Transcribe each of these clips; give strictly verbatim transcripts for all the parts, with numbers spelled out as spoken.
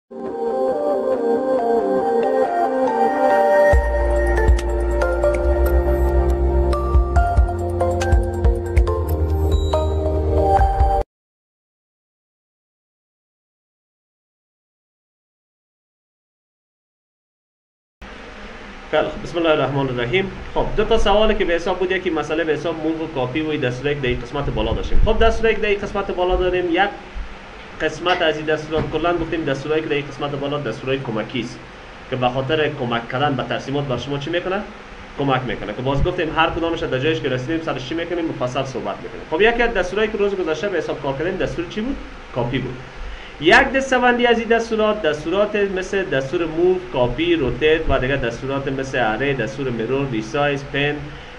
خیلی بسم الله الرحمن الرحیم. خب دو تا سوالی که به حساب بود، یکی مسئله به حساب موو و کاپی و دستور یک در این قسمت بالا داشتیم. خب دستور یک در این قسمت بالا داریم. یک قسمت از این دستورات کلا گفتیم دستورایی که در این قسمت بالا دستورای کمکی است که به خاطر کمک کردن به ترسیمات بر شما چی میکنه؟ کمک میکنه. که باز گفتیم هر کدامش در جایش که رسیدیم سرش چی میکنیم؟ مفصل صحبت میکنیم. خب یکی از دستورایی که روز گذشته به حساب کار کردیم دستور چی بود؟ کاپی بود. یک دستبندی از این دستورات دستورات مثل دستور موو، کاپی، روتیت و دیگه دستورات مثل اره، دستور میرور، ریسایز، پن،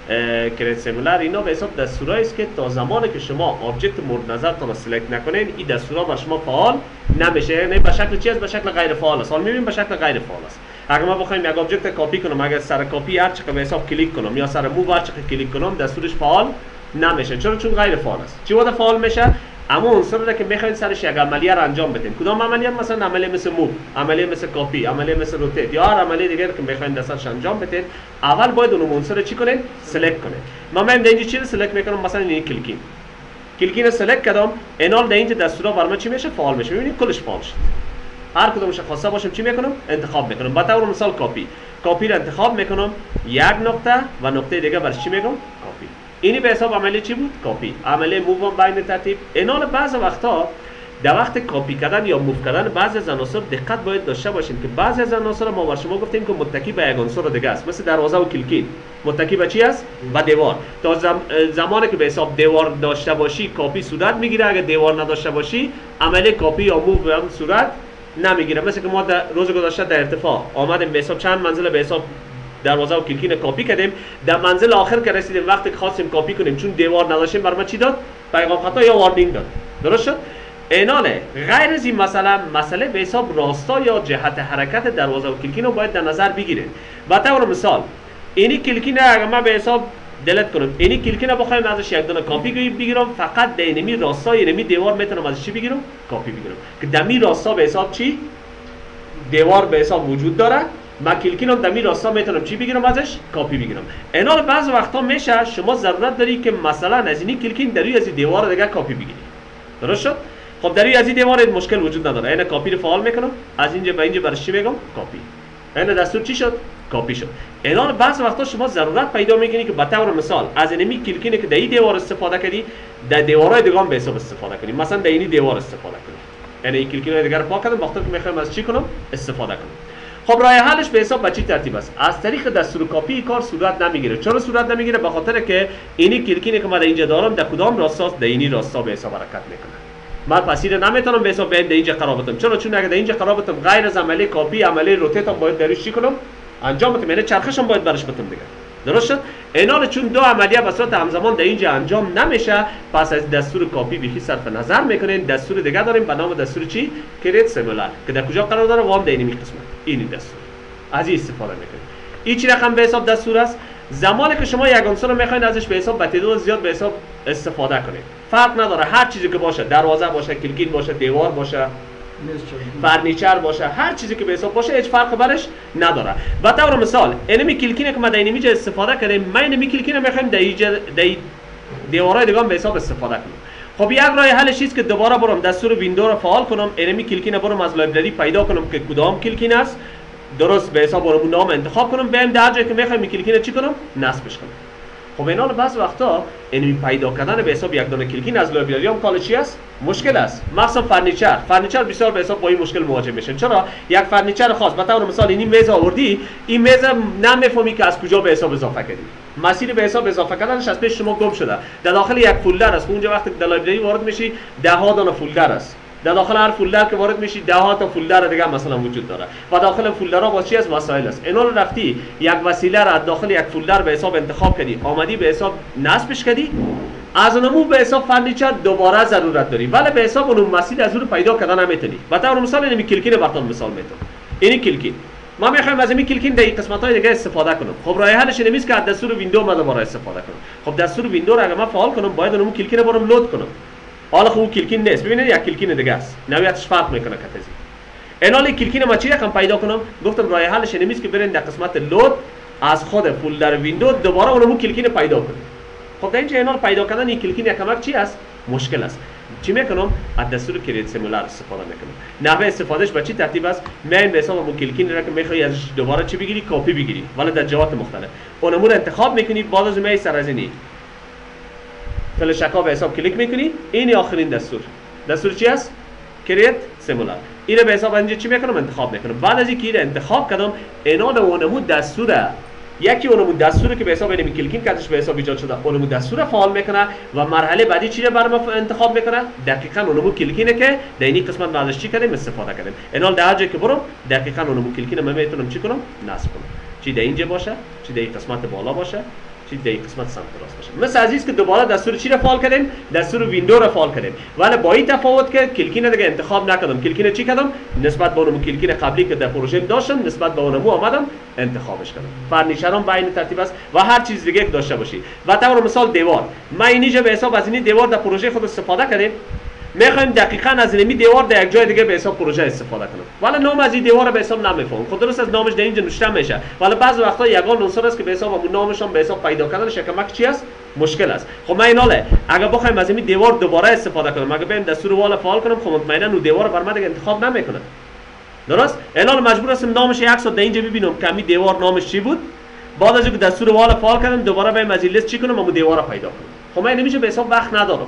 کریت سیمولر، اینا به حساب دستورایی است که تا زمانی که شما آبجکت مورد نظرتون رو سلکت نکنین این دستورات بر شما فعال نمیشه. یعنی به شکل چی است؟ به شکل غیر فعال است. حالا میبینیم به شکل غیر فعال است. اگر ما بخوایم یک آبجکت کاپی کنم، اگر سر کاپی هر چقدر به حساب کلیک کنم یا سر موو هر چقدر کلیک کنم دستورش فعال نمیشه. چرا؟ چون غیر فعال است. چی وقت فعال میشه؟ اما عنصری را که میخواین سرش یک عملیه را انجام بدین. کدام عملیه؟ مثلا عملیه مثل موو، عملیه مثل کاپی، عملیه مثل روتیت یا هر عملیه دیگه که میخواین دستش انجام بدین، اول باید اون عنصر رو چی کنین؟ سلکت کنین. ما من اینجا چی رو سلکت میکنم؟ مثلا این کلیکین. کلیکین رو سلکت کردم، اینال در اینجا دستورا برام چی میشه؟ فعال میشه. ببینید کلش فعال شد. هر کدومش خواسته باشم چی میکنم؟ انتخاب میکنم. به طور مثال کاپی. کاپی رو انتخاب میکنم، یک نقطه و نقطه دیگه برش چی میگم؟ کاپی. اینی به حساب عملی چی بود؟ کاپی. عملی موو بین ترتیب. اینال بعض وقتا در وقت کاپی کردن یا موو کردن بعضی از عناصر دقت باید داشته باشیم که بعضی از عناصر ما بر شما گفتیم که متکی به یک عنصر دیگه است. مثل دروازه و کلیکین متکی به چی است؟ به دیوار. تا زم... زمانی که به حساب دیوار داشته باشی کاپی صورت میگیره، اگه دیوار نداشته باشی عملی کاپی یا موو به هم صورت نمیگیره. مثل که ما در روز گذشته در ارتفاع آمدیم به حساب چند منزل به حساب دروازه و کلیکین کاپی کردیم، در منزل آخر که رسیدیم وقتی که خواستیم کاپی کنیم چون دیوار نداشتیم برام چی داد؟ پیغام خطا یا وارنینگ داد. درست شد؟ ایناله غیر از این مسئله مسئله به حساب راستا یا جهت حرکت دروازه و کلیکین رو باید در نظر بگیرید. به طور مثال اینی کلیکین اگر من به حساب دلیت کنم، اینی کلیکین رو بخوایم ازش یک دونه کاپی بگیرم، فقط در اینمی راستا اینمی دیوار میتونم ازش چی بگیرم؟ کاپی بگیرم. که دمی راستا به حساب چی؟ دیوار به حساب وجود داره. ما کلیکین هم دمی راستا میتونم چی بگیرم ازش؟ کاپی بگیرم. اینال بعض وقتا میشه شما ضرورت داری که مثلا از اینی کلیکین در روی از دیوار دیگه کاپی بگیری. درست شد؟ خب در روی از این دیوار مشکل وجود نداره. اینا کاپی رو فعال میکنم، از اینجا به اینجا برش چی میگم؟ کاپی. اینا دستور چی شد؟ کاپی شد. اینال بعض وقتا شما ضرورت پیدا میکنی که به طور مثال از اینمی کلیکینی که در این دیوار استفاده کردی در دیوارهای دیگه هم به حساب استفاده کنی. مثلا در این دیوار استفاده کنی. یعنی این کلیکینای دیگه رو پاک کردم وقتی که میخوایم از چی کنم؟ استفاده کنم. خب راه حلش به حساب بچی ترتیب است. از طریق دستور کاپی کار صورت نمیگیره. چرا صورت نمیگیره؟ به خاطر که اینی کلیکینی که من اینجا دارم در کدام راستاست؟ در اینی راستا به حساب حرکت میکنه. من پسیر نمیتونم به حساب در اینجا قرار بدم. چرا؟ چون اگه در اینجا قرار بدم غیر از عملی کاپی عملی روتیت هم باید درش چی کنم؟ انجام بدم. یعنی چرخش هم باید برش بدم دیگه. درست شد؟ اینال چون دو عملیه به صورت همزمان در اینجا انجام نمیشه، پس از دستور کاپی بیخی صرف نظر میکنین. دستور دیگه داریم به نام دستور چی؟ کریت سیمولر که در کجا قرار داره؟ وام در اینمی قسمت. این دستور. از این استفاده میکنید. این چی رقم به حساب دستور است؟ زمانی که شما یک عنصر رو میخواین ازش به حساب تعداد زیاد به حساب استفاده کنید. فرق نداره هر چیزی که باشه، دروازه باشه، کلیکین باشه، دیوار باشه، فرنیچر باشه، هر چیزی که به حساب باشه هیچ فرق برش نداره. به طور مثال اینمی کلیکینی که ما در اینمی جا استفاده کردیم، ما اینمی کلیکین رو میخوایم در اینجا در دیوارهای دیگه به حساب استفاده کنیم. خب یک راه حلش است که دوباره برم دستور ویندو رو فعال کنم، اینمی کلیکین رو برم از لایبرری پیدا کنم که کدام کلیکین است، درست به حساب اون نام انتخاب کنم، بریم در جایی که میخوایم کلیکین چی کنم؟ نصبش کنم. خب اینا بعض وقتا اینمی پیدا کردن به حساب یک دونه کلیکین از لایبرری هم کال چی است؟ مشکل است. مثلا فرنیچر، فرنیچر بسیار به حساب با این مشکل مواجه میشن. چرا؟ یک فرنیچر خاص، به طور مثال این میز آوردی، این میز نمیفهمی که از کجا به حساب اضافه کردی. مسیر به حساب اضافه کردنش از پیش شما گم شده. در داخل یک فولدر است. اونجا وقتی در لایبرری وارد میشی ده ها دونه فولدر است. در داخل هر فولدر که وارد میشی ده ها تا فولدر دیگه مثلا وجود داره و داخل فولدرها با چی از وسایل است. اینا رو رفتی یک وسیله را از داخل یک فولدر به حساب انتخاب کردی، آمدی به حساب نصبش کردی، از اونمو به حساب فرنیچر دوباره ضرورت داری، ولی به حساب اون مسیر از اون پیدا کردن نمیتونی. به طور مثال اینمی کلیکین براتون مثال میتونم. اینی کلیکین ما میخوایم از این کلیکین در قسمت‌های دیگه استفاده کنم. خب راه حلش اینه که از دستور ویندو ما دوباره استفاده کنم. خب دستور ویندو رو اگه من فعال کنم باید اونمو کلیکین رو برام لود کنم. حالا خوب کلیکین نیست. ببینید یک کلیکین دیگه است. نوعیتش فرق میکنه کتازی. اینال کلکین ما چی رقم پیدا کنم؟ گفتم راه حلش اینه که برین در قسمت لود از خود فولدر ویندو دوباره اونمو کلکین پیدا کنید. خب در اینجا اینال پیدا کردن این کلکین یکمک چی است؟ مشکل است. چی میکنم؟ از دستور کریت سیمولر استفاده میکنم. نحوه استفادهش به چی ترتیب است؟ میایم به حساب اون کلکین را که میخوای ازش دوباره چی بگیری؟ کپی بگیری، ولی در جهات مختلف. اونمو رو انتخاب میکنی، بعد از می سر از اینی فلش اکا به حساب کلیک میکنی. این آخرین دستور. دستور چی است؟ کریت سیمولر. اینو به حساب اینجا چی میکنم؟ انتخاب میکنم. بعد از اینکه اینو انتخاب کردم، اینا اونمو دستوره یکی اونمو دستوره که به حساب اینمی کلکین کردش به حساب ایجاد شده، اونمو دستور فعال میکنه و مرحله بعدی چی رو برام انتخاب میکنه؟ دقیقاً اونمو کلکینه که در این قسمت ما ازش چی کردیم؟ استفاده کردیم. اینال در جایی که برم دقیقاً اونمو کلکینه من میتونم چی کنم؟ نصب کنم. چی در اینجا باشه، چی در این قسمت بالا باشه، چی در این قسمت سمت راست باشه. مثل عزیز که دوباره دستور چی رو فعال کردیم؟ دستور ویندو رو فعال کردیم. ولی با این تفاوت که کلکین دیگه انتخاب نکردم. کلکین چی کردم؟ نسبت به اونمو کلکین قبلی که در پروژه داشتم نسبت به اونمو آمدم انتخابش کردم. فرنیچرام با این ترتیب است و هر چیز دیگه که داشته باشی. و طور مثال دیوار. ما اینجا به حساب از این دیوار در پروژه خود استفاده کردیم. میخوایم دقیقاً از این دیوار در یک جای دیگه به حساب پروژه استفاده کنیم. ولی نام از این دیوار به حساب نمیفهمم. خود درست از نامش در اینجا نوشته میشه. ولی بعضی وقتا یگان عنصر است که به حساب اون نامش هم به حساب پیدا کردنش یکمک چی است؟ مشکل است. خب ما ایناله اگه بخوایم از این دیوار دوباره استفاده کنیم، اگه بریم دستور وال فعال کنم، خب مطمئنا اون دیوار بر من دیگه انتخاب نمیکنه. درست؟ الان مجبور هستم نامش یک ساعت در اینجا ببینم که می دیوار نامش چی بود. بعد از اینکه دستور وال فعال کردم دوباره بریم از این لیست چی کنم؟ اون دیوار رو پیدا کنم. خب من نمیشه به حساب وقت ندارم.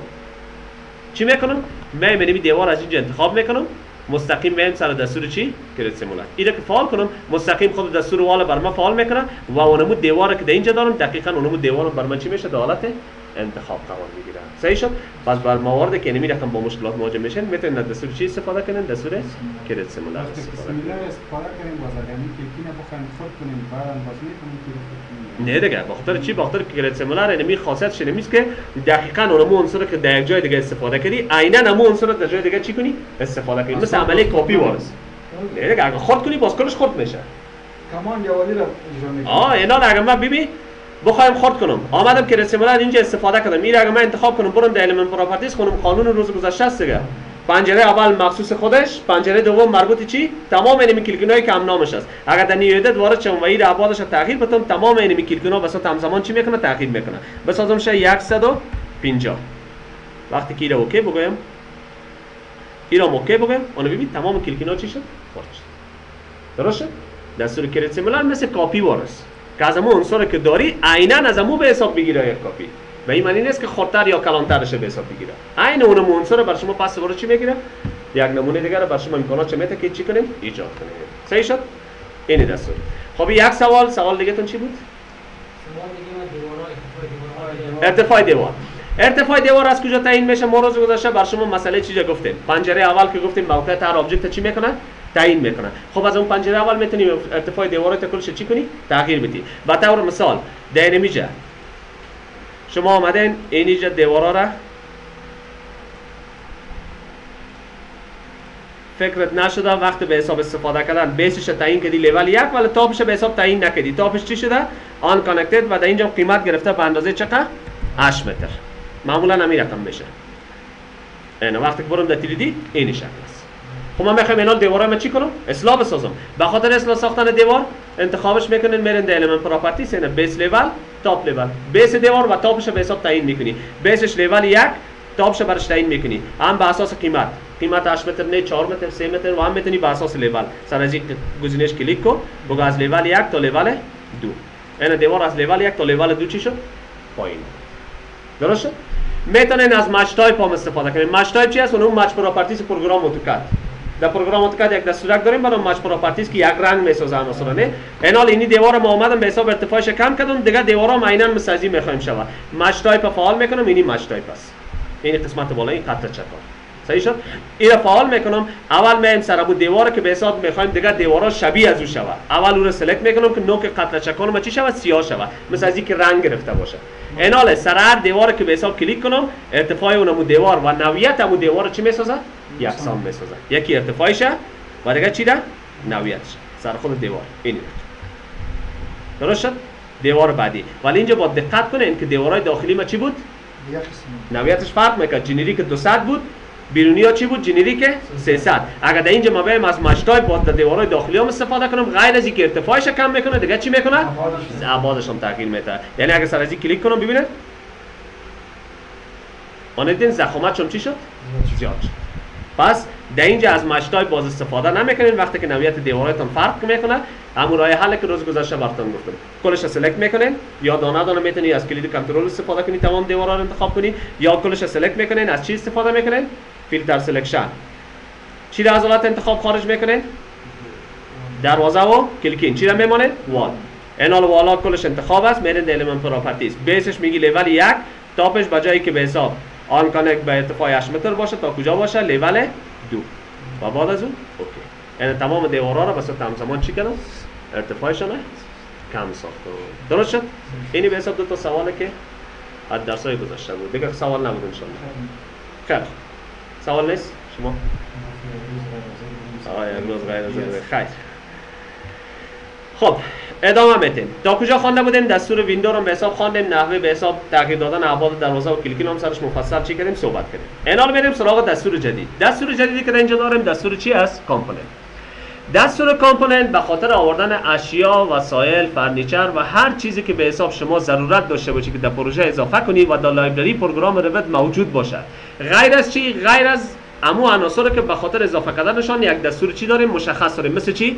چی میکنم؟ من می دیوار از اینجا انتخاب میکنم، مستقیم میام سر دستور چی؟ کریت سیمولر. اینو که فعال کنم، مستقیم خود دستور وال بر من فعال میکنه و اونمو دیوار که در اینجا دارم دقیقاً اونمو دیوار بر من چی میشه؟ در حالت انتخاب قرار میگیره. صحیح شد؟ پس بر مواردی که نمی رقم با مشکلات مواجه میشن میتونید از دستور چی استفاده کنین؟ دستور کریت سیمولر استفاده کنین. استفاده کنیم واسه یعنی کلکین بخوایم خود کنیم بعد باز میکنیم که نه دیگه بخاطر چی؟ بخاطر کریت سیمولر اینمی خاصیتش اینمیست که دقیقاً اونمو عنصر که در یک جای دیگه استفاده کردی عیناً همون عنصر در جای دیگه چی کنی؟ استفاده کنی. مثل عمله کپی وارس. نه دیگه اگه خرد کنی باز کلش خرد میشه. کمان یا ولی را اجرا میکنیم. آه اینا اگه من ببین بخوایم خرد کنم آمدم که سیمولر اینجا استفاده کردم، این اگه من انتخاب کنم برم در المنت پراپرتیز کنم قانون روز گذشته است دیگه. پنجره اول مخصوص خودش، پنجره دوم مربوط چی؟ تمام اینمی کلکینایی که هم نامش است. اگر در نیو ادیت وارد شم و این ابعادش تغییر بدم تمام اینمی کلکینا وسط همزمان چی میکنه؟ تغییر میکنه. بسازم شه صد و پنجاه. وقتی که اینو اوکی بگم اینو اوکی بگم اون ببین تمام کلکینا چی شد؟ خرد شد. درسته؟ دستور کریت سیمولر مثل کاپی وارس. که از همون عنصر که داری عیناً از همون به حساب بگیره یک کپی. و این معنی نیست که خردتر یا کلانترش به حساب بگیره. عین اون عنصر بر شما پس وارد چی میگیره؟ یک نمونه دیگه رو بر شما امکانات چه میده که چی کنیم؟ ایجاد کنیم. صحیح شد؟ این دستور. خب یک سوال، سوال دیگه تون چی بود؟ سوال دیگه دیوار ارتفاع دیوار. ارتفاع دیوار از کجا تعیین میشه؟ ما روز گذشته بر شما مسئله چیزا گفتیم. پنجره اول که گفتیم موقعیت هر ابجکت چی میکنه؟ تعیین میکنه. خب از اون پنجره اول میتونی ارتفاع دیوار رو کلش چی کنی؟ تغییر بدی. به طور مثال در اینجا شما آمدین اینجا دیوارا را فکرت نشده وقت به حساب استفاده کردن بیسش تعیین کردی لیول یک ولی تاپش به حساب تعیین نکردی. تاپش چی شده؟ آن کانکتد و در اینجا قیمت گرفته به اندازه چقدر؟ هشت متر. معمولا همین رقم میشه. اینا وقتی که برم در تری دی این شکل است. خب من میخوام اینا دیوارا ما چی کنم؟ اصلاح بسازم. به خاطر اصلاح ساختن دیوار انتخابش میکنین میرین در المنت پراپرتیز اینا بیس لیول، تاپ لیول. بیس دیوار و تاپش به حساب تعیین میکنی. بیسش لیول یک، تاپش برش تعیین میکنی. هم به اساس قیمت. قیمت هشت متر نه چهار متر سه متر و هم میتونی به اساس لیول. سر از این گزینش کلیک کن. بگو از لیول یک تا لیول دو. اینا دیوار از لیول یک تا لیول دو چی شد؟ پایین. درسته؟ میتونین از مچ تایپ هم استفاده کنین. مچ تایپ چی است؟ اون مچ پراپرتیز پروگرام اتوکاد. در پروگرام اتوکاد یک دستورک داریم برای مچ پراپرتیز که یک رنگ میسازه مثلا نه. اینال اینی دیوار ما اومدم به حساب ارتفاعش کم کردم دیگه دیوارا عیناً مثل از این میخوایم شود. مچ تایپ فعال میکنم اینی مچ تایپ است. این قسمت بالا این خط چکار. صحیح شد؟ اینو فعال میکنم. اول میایم سر ابو دیوار که به حساب میخوایم دیگه دیوارا شبیه از او شود. اول اون رو سلکت میکنم که نوک قطر چکان ما چی شود؟ سیاه شود. مثل از اینکه رنگ گرفته باشه. اینال سر هر دیوار که به حساب کلیک کنم ارتفاع اون دیوار و نوعیت اون دیوار چی میسازه؟ یکسان میسازه. یکی ارتفاعشه و دیگه چی ده؟ نوعیتش. سر خود دیوار. این درست شد؟ دیوار بعدی. ولی اینجا با دقت کنین که دیوارهای داخلی ما چی بود؟ نوعیتش فرق میکنه. جنریک دویست بود بیرونی ها چی بود؟ جنریک سیصد. اگر در اینجا ما بیایم از مشتای با دیوارهای داخلی هم استفاده کنم، غیر از اینکه ارتفاعش کم میکنه دیگه چی میکنه؟ ابعادش هم تغییر میده. یعنی اگر سر از این کلیک کنم ببینید آن دیدین ضخامتش هم چی شد؟ زیاد شد. پس در اینجا از مشتای باز استفاده نمیکنین وقتی که نوعیت دیواراتون فرق میکنه. همون راه حل که روز گذشته براتون گفتم. کلش سلکت میکنین یا دانه دانه میتونی از کلید کنترل استفاده کنی تمام دیوارا رو انتخاب کنی یا کلش سلکت میکنین. از چی استفاده میکنین؟ فیلتر سلکشن. چی را از حالت انتخاب خارج میکنین؟ دروازه و کلیکین. چی را میمونه؟ وال. اینال والا کلش انتخاب است. میرین در الیمنت پراپرتیز. بیسش میگی لول یک، تاپش بجایی که به حساب آن کانکت به ارتفاع هشت متر باشه تا کجا باشه؟ لول دو. و بعد از اون اوکی. یعنی تمام دیوارا رو به صورت همزمان چی کردم؟ ارتفاعشون کم ساختم. درست شد؟ اینی به حساب دو تا سواله که از درسای گذشته بود. دیگه سوال نبود ان شاء الله. خیر. سوال نیست شما؟ آقا یک روز غیر از خیر. خب ادامه میتیم. تا کجا خوانده بودیم؟ دستور ویندو رو به حساب خواندیم، نحوه به حساب تغییر دادن ابعاد دروازه و کلیکین هم سرش مفصل چی کردیم؟ صحبت کردیم. الان میریم سراغ دستور جدید. دستور جدیدی که اینجا داریم دستور چی است؟ کامپوننت. دستور کامپوننت به خاطر آوردن اشیا، وسایل، فرنیچر و هر چیزی که به حساب شما ضرورت داشته باشی که در پروژه اضافه کنی و در لایبرری پروگرام روت موجود باشه. غیر از چی؟ غیر از امو عناصر که به خاطر اضافه کردنشان یک دستور چی داریم؟ مشخص داریم. مثل چی؟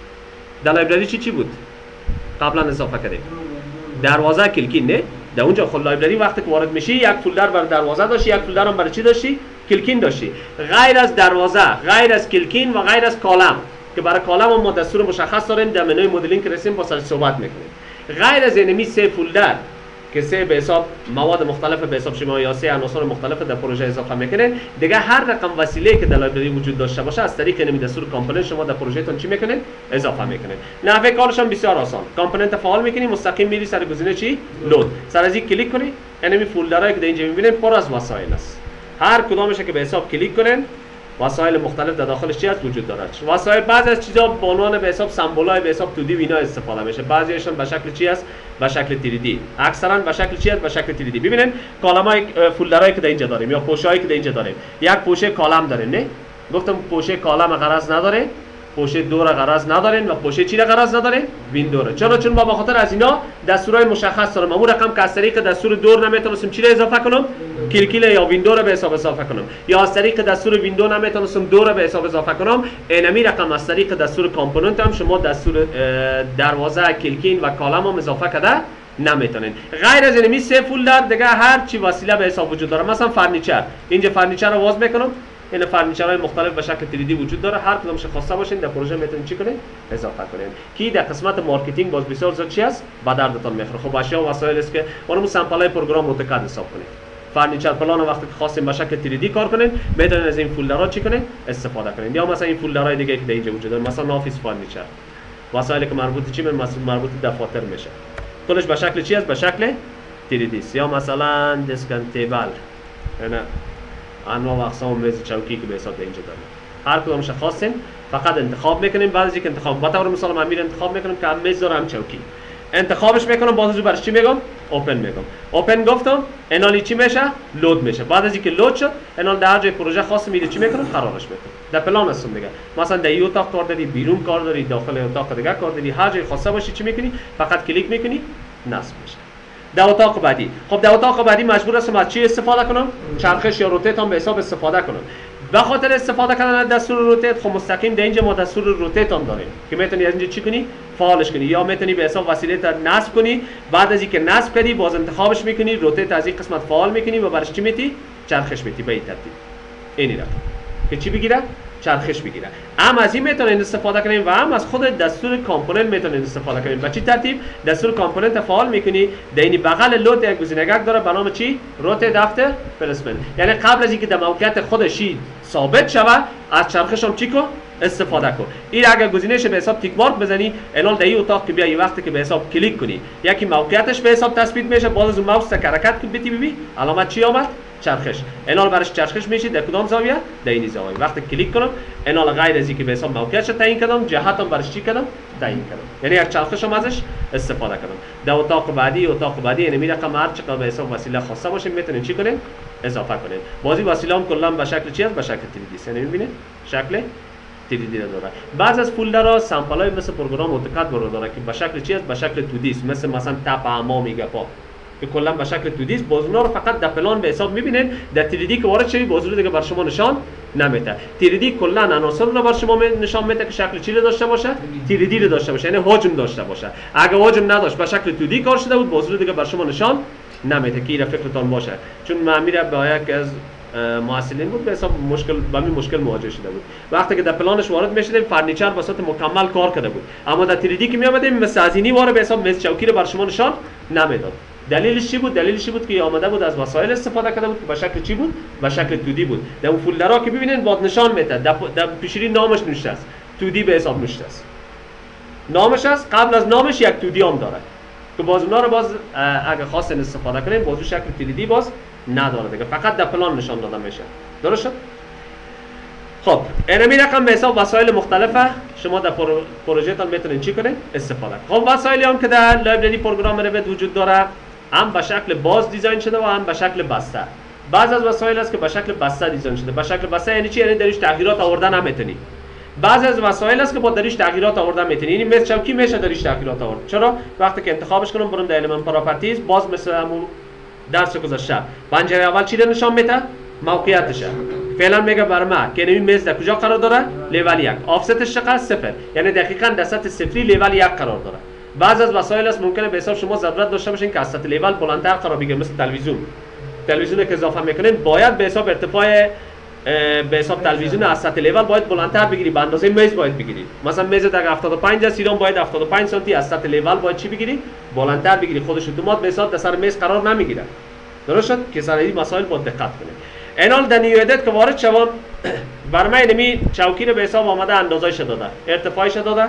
در لایبرری چی چی بود؟ قبلا اضافه کردیم. دروازه کلیکین نه؟ در اونجا خود لایبرری وقتی که وارد میشی یک فولدر برای دروازه داشتی، یک فولدر هم برای چی داشتی؟ کلیکین داشتی. غیر از دروازه، غیر از کلیکین و غیر از کالم که برای کالم هم ما دستور مشخص داریم در منوی مدلینگ که رسیم با سر صحبت میکنیم. غیر از اینمی سه فولدر که سه به حساب مواد مختلف به حساب شما یا سه عناصر مختلف در پروژه اضافه میکنین، دیگه هر رقم وسیله که در لایبرری وجود داشته باشه از طریق اینمی دستور کامپوننت شما در پروژهتون چی میکنین؟ اضافه میکنین. نحوه کارش هم بسیار آسان. کامپوننت فعال میکنی، مستقیم میری سر گزینه چی؟ لود. سر از این کلیک کنی، اینمی فولدرایی که در اینجا میبینین پر از وسایل است. هر کدامش که به حساب کلیک کنین وسایل مختلف در داخلش چی هست وجود دارد. وسایل بعضی از چیزا به عنوان به حساب سمبولای به حساب تو دی و اینا استفاده میشه. بعضیشون به شکل چی هست؟ به شکل تری دی. اکثرا به شکل چی هست؟ به شکل تری دی. ببینید کالمای فولدرایی که در اینجا داریم یا پوشهایی که در اینجا داریم. یک پوشه کالم داره نه؟ گفتم پوشه کالم غرض نداره. پوشه دو را غرض ندارین و پوشه چی را غرض ندارین؟ ویندو را. چرا؟ چون ما به خاطر از اینا دستورای مشخص داریم. اون رقم که از طریق دستور دور نمیتونستم چی را اضافه کنم؟ کلکیل یا ویندو را به حساب اضافه کنم. یا از طریق دستور ویندو نمیتونستم دور را به حساب اضافه کنم. اینمی رقم از طریق دستور کامپوننت هم شما دستور دروازه، کلکین و کالم هم اضافه کرده نمیتونین. غیر از اینمی سه فولدر دیگه هر چی وسیله به حساب وجود داره. مثلا فرنیچر. اینجا فرنیچر رو باز میکنم. این فرنیچرهای مختلف به شکل تری دی وجود داره. هر کدومش خواسته باشین در پروژه میتونین چی کنین؟ اضافه کنین. کی در قسمت مارکتینگ باز بسیار زیاد چی است؟ به دردتون میخوره. خب اشیا و وسایل است که اونم سامپلای پروگرام اوتوکاد حساب کنید. فرنیچر پلان وقتی که خواستین به شکل تری دی کار کنین، میتونین از این فولدرها چی کنین؟ استفاده کنین. یا مثلا این فولدرهای دیگه که در اینجا وجود داره، مثلا آفیس فرنیچر. وسایلی که مربوط چی به مربوط دفاتر میشه. کلش به شکل چی است؟ به شکل تری دی. یا مثلا دسکن تیبل. نه انواع و اقسام میز چوکی که به حساب اینجا داریم. هر کدومش خواستین فقط انتخاب میکنین. بعد از اینکه انتخاب به طور مثال من میرم انتخاب میکنم که هم میز دارم چوکی. انتخابش میکنم باز از برش چی میگم؟ اوپن میگم. اوپن گفتم انالی چی میشه؟ لود میشه. بعد از اینکه لود شد انال در جای پروژه خاص میده چی میکنم؟ قرارش میکنم. در پلان هستم دیگه. مثلا در این اتاق کار داری، بیرون کار داری، داخل اتاق دیگه کار داری، هر جای خواسته باشی چی میکنی؟ فقط کلیک میکنی نصب میشه. در اتاق بعدی. خب در اتاق بعدی مجبور هستم از چی استفاده کنم؟ چرخش یا روتیت هم به حساب استفاده کنم. به خاطر استفاده کردن از دستور روتیت خب مستقیم در اینجا ما دستور روتیت هم داریم که میتونی از اینجا چی کنی؟ فعالش کنی یا میتونی به حساب وسیله تا نصب کنی. بعد از اینکه نصب کردی باز انتخابش میکنی، روتیت از این قسمت فعال میکنی و برش چی میتی؟ چرخش میتی به این ترتیب. اینی رقم که چی بگیره؟ چرخش بگیره. هم از این میتونین استفاده کنین و هم از خود دستور کامپوننت میتونین استفاده کنین. به چه ترتیب؟ دستور کامپوننت فعال میکنی، در این بغل لود یک گزینه‌گک داره به نام چی؟ روتیت افتر پلیسمنت. یعنی قبل از اینکه در موقعیت خودشی ثابت شوه از چرخش هم چی کن؟ استفاده کن. این اگر گزینه‌اش به حساب تیک مارک بزنی، الان در این اتاق که بیای وقتی که به حساب کلیک کنی، یکی موقعیتش به حساب تثبیت میشه، باز از اون ماوس تک حرکت کنی بتی ببین علامت چی آمد؟ چرخش. اینال برش چرخش میشه در کدام زاویه؟ در این زاویه. وقتی کلیک کنم اینال غیر از اینکه به حساب موقعیتش تعیین کردم، جهت هم برش چی کردم؟ تعیین کردم. یعنی یک چرخش هم ازش استفاده کردم. در اتاق بعدی اتاق بعدی یعنی رقم هر چقدر به حساب وسیله خواسته باشه میتونین چی کنین؟ اضافه کنین. بازی وسیله هم کلا به شکل چی است؟ به شکل تری دی است. یعنی میبینید شکل تری دی داره. بعض از فولدرها سامپلای مثل پروگرام اتوکاد رو داره که به شکل چی است؟ به شکل تو دی است. مثل مثلا تپ اما میگه پا که کلا به شکل تو دی است. باز اونا رو فقط در پلان به حساب میبینید. در تری دی که وارد شوی باز رو دیگه بر شما نشان نمیده. تری دی کلا عناصر رو بر شما نشان میده که شکل چی داشته باشه؟ تری دی رو داشته باشه، یعنی حجم داشته باشه. اگه حجم نداشت به شکل تو دی کار شده بود باز رو دیگه بر شما نشان نمیده که این فکرتون باشه. چون من میره با یک از محصلین بود به حساب مشکل با می مشکل مواجه شده بود. وقتی که در پلانش وارد میشدیم فرنیچر به صورت مکمل کار کرده بود، اما در تری دی که می آمدیم مثل ازینی واره به حساب میز چوکی رو بر شما نشان نمیداد. دلیلش چی بود؟ دلیلش چی بود که آمده بود از وسایل استفاده کرده بود که به شکل چی بود؟ به شکل تو دی بود. در اون فولدرها که ببینید باز نشان میده در, در پیشری نامش نوشته است، تو دی به حساب نوشته است. نامش است، قبل از نامش یک تو دی هم داره که باز اونا رو باز اگه خواستین استفاده کنین باز شکل تری دی باز نداره دیگه، فقط در پلان نشان داده میشه. درست شد؟ خب اینمی رقم به حساب وسایل مختلفه شما در پروژهتون میتونین چی کنین؟ استفاده. خب وسایلی هم که در لایبرری پروگرام روید وجود داره هم به شکل باز دیزاین شده و هم به شکل بسته. بعض از وسایل است که به شکل بسته دیزاین شده. به شکل بسته یعنی چی؟ یعنی درش تغییرات آوردن نمیتونی. بعضی از وسایل است که با درش تغییرات آوردن میتونی. یعنی مثل چوکی میشه درش تغییرات آورد. چرا؟ وقتی که انتخابش کنم برم در المنت پراپرتیز باز مثل همون درس گذشته پنجره اول چی رو نشان میده؟ موقعیتشه. فعلا میگه بر ما که این میز در کجا قرار داره؟ لیول یک. آفستش چقدر؟ صفر. یعنی دقیقاً در سطح صفری لیول یک قرار داره. بعض از وسایل است ممکنه به حساب شما ضرورت داشته باشین که از سطح لیول بلندتر قرار بگیره، مثل تلویزیون. تلویزیون که اضافه میکنین باید به حساب ارتفاع به حساب تلویزیون از سطح لیول باید بلندتر بگیری، به اندازه میز باید بگیری. مثلا میز در هفتاد و پنج است، ایران باید هفتاد و پنج سانتی از سطح لیول باید چی بگیری؟ بلندتر بگیری. خودش اتومات به حساب در سر میز قرار نمیگیره. درست شد؟ که سر این مسائل باید دقت کنید. اینال در نیو ادیت که وارد شوم برام اینمی چوکی رو به حساب آمده اندازه‌اش داده، ارتفاعش داده،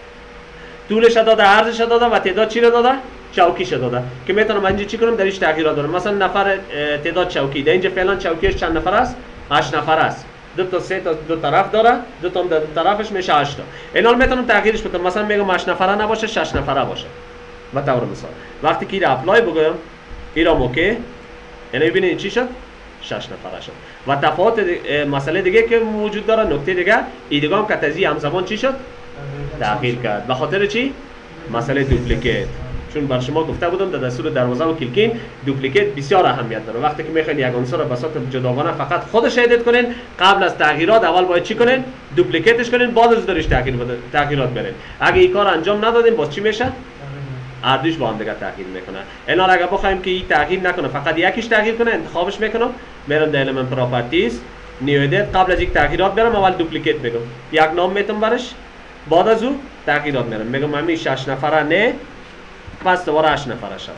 طولش داده، عرضش داده و تعداد چی رو داده؟ چوکیش داده که میتونم اینجا چی کنم؟ درش تغییرات دارم. مثلا نفر تعداد چوکی در اینجا فعلا چوکیش چند نفر است؟ هشت نفر است. دو تا سه تا دو طرف داره، دو تا دو طرفش میشه هشت تا. اینال میتونم تغییرش بدم. مثلا میگم هشت نفره نباشه، شش نفره باشه. به طور مثال وقتی که ایرا اپلای بگم ایرا اوکی، یعنی ببینید چی شد؟ شش نفره شد. و تفاوت مسئله دیگه که وجود داره، نکته دیگه ایدگام که تزی همزمان چی شد؟ تغییر کرد. به خاطر چی؟ مسئله دوپلیکیت. چون بر شما گفته بودم در دستور دروازه و کلیکین دوپلیکیت بسیار اهمیت داره. وقتی که میخواین یک عنصر رو به صورت جداگانه فقط خودش ادیت کنین، قبل از تغییرات اول باید چی کنین؟ دوپلیکیتش کنین، بعد از درش تغییر تغییرات برین. اگه این کار انجام ندادین باز چی میشه؟ اردوش با هم دیگه تغییر میکنه. اینا اگه بخوایم که این تغییر نکنه فقط یکیش تغییر کنه، انتخابش میکنم، میرم در المنت پراپرتیز نیو ادیت، قبل از یک تغییرات برم اول دوپلیکیت میگم، یک نام میتونم برش، بعد از او تغییرات میرم میگم همین شش نفره نه، پس دوباره هشت نفره شد.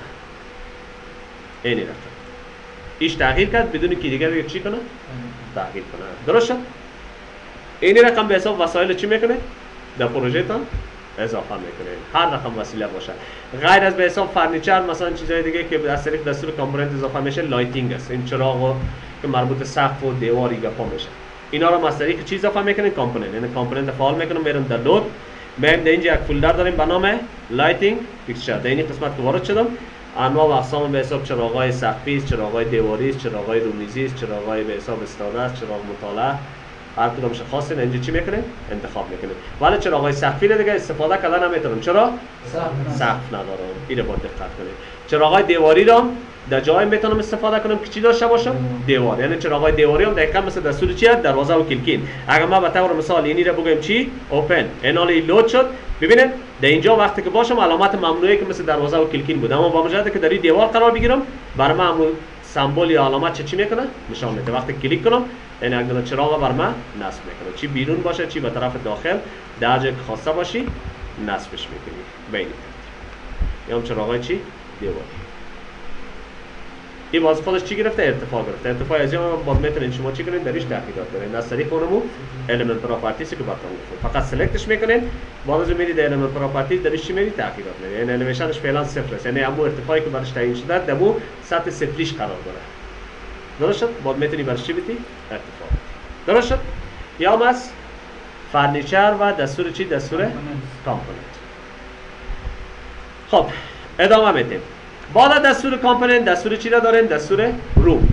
اینی رفت ایش تغییر کرد بدون که دیگه دیگه چی کنه؟ تغییر کنه. درست شد؟ اینی رقم به حساب وسایل چی میکنه؟ در پروژه تان اضافه میکنه. هر رقم وسیله باشه. غیر از به حساب فرنیچر مثلا چیزای دیگه که از طریق دستور کامپوننت اضافه میشه لایتینگ است. این چراغ که مربوط به سقف و دیواری گپا میشه. اینا رو از طریق چیز اضافه میکنه؟ کامپوننت. یعنی کامپوننت فعال میکنم، میرم در لود، میام در اینجا یک فولدر داریم به نام لایتینگ فیکسچر. در این قسمت که وارد شدم انواع و اقسام به حساب چراغ‌های سقفی است، چراغ‌های دیواری است، چراغ‌های رومیزی است، چراغ‌های به حساب استفاده است، چراغ مطالعه، هر کدومش خاصه اینجا چی میکنه؟ انتخاب میکنه. ولی چراغ‌های سقفی رو دیگه استفاده کردن نمیتونم. چرا؟ سقف ندارم. اینو باید دقت کنید. چراغ‌های دیواری رو در جایی میتونم استفاده کنم که چی داشته باشم؟ دیوار. یعنی چراغ‌های دیواری هم دقیقاً مثل دستور چی هست؟ دروازه و کلیکین. اگر ما به طور مثال اینی رو بگم چی؟ اوپن. اینالی لود شد. ببینید در اینجا وقتی که باشم علامت ممنوعه که مثل دروازه و کلیکین بود، اما با مجرد که در این دیوار قرار بگیرم بر من همون سمبل یا علامت چه چی میکنه؟ نشان میده. وقتی کلیک کنم این اگر چراغ بر من نصب میکنه، چی بیرون باشه چی به طرف داخل، در جای که خواسته باشی نصبش میکنی. ببینید یا هم چراغای چی؟ دیواری. این باز خودش چی گرفته؟ ارتفاع گرفته. ارتفاع از اینجا باز میتونید شما چی کنید؟ درش تغییرات بدید. از طریق اونمو المنت پراپرتیز که براتون گفتم فقط سلکتش میکنید، بعد از میرید المنت پراپرتیز درش چی میرید؟ تغییرات میدید. یعنی انیمیشنش فعلا صفر است، یعنی همون ارتفاعی که براش تعیین شده دمو سطح صفریش قرار داره. درست شد؟ باید میتونی برش چی بیتی؟ ارتفاع بیتی. درست شد؟ یا هم از فرنیچر و دستور چی؟ دستور کامپوننت. خب ادامه میدیم. بالا دستور کامپوننت دستور چی را داریم؟ دستور روم.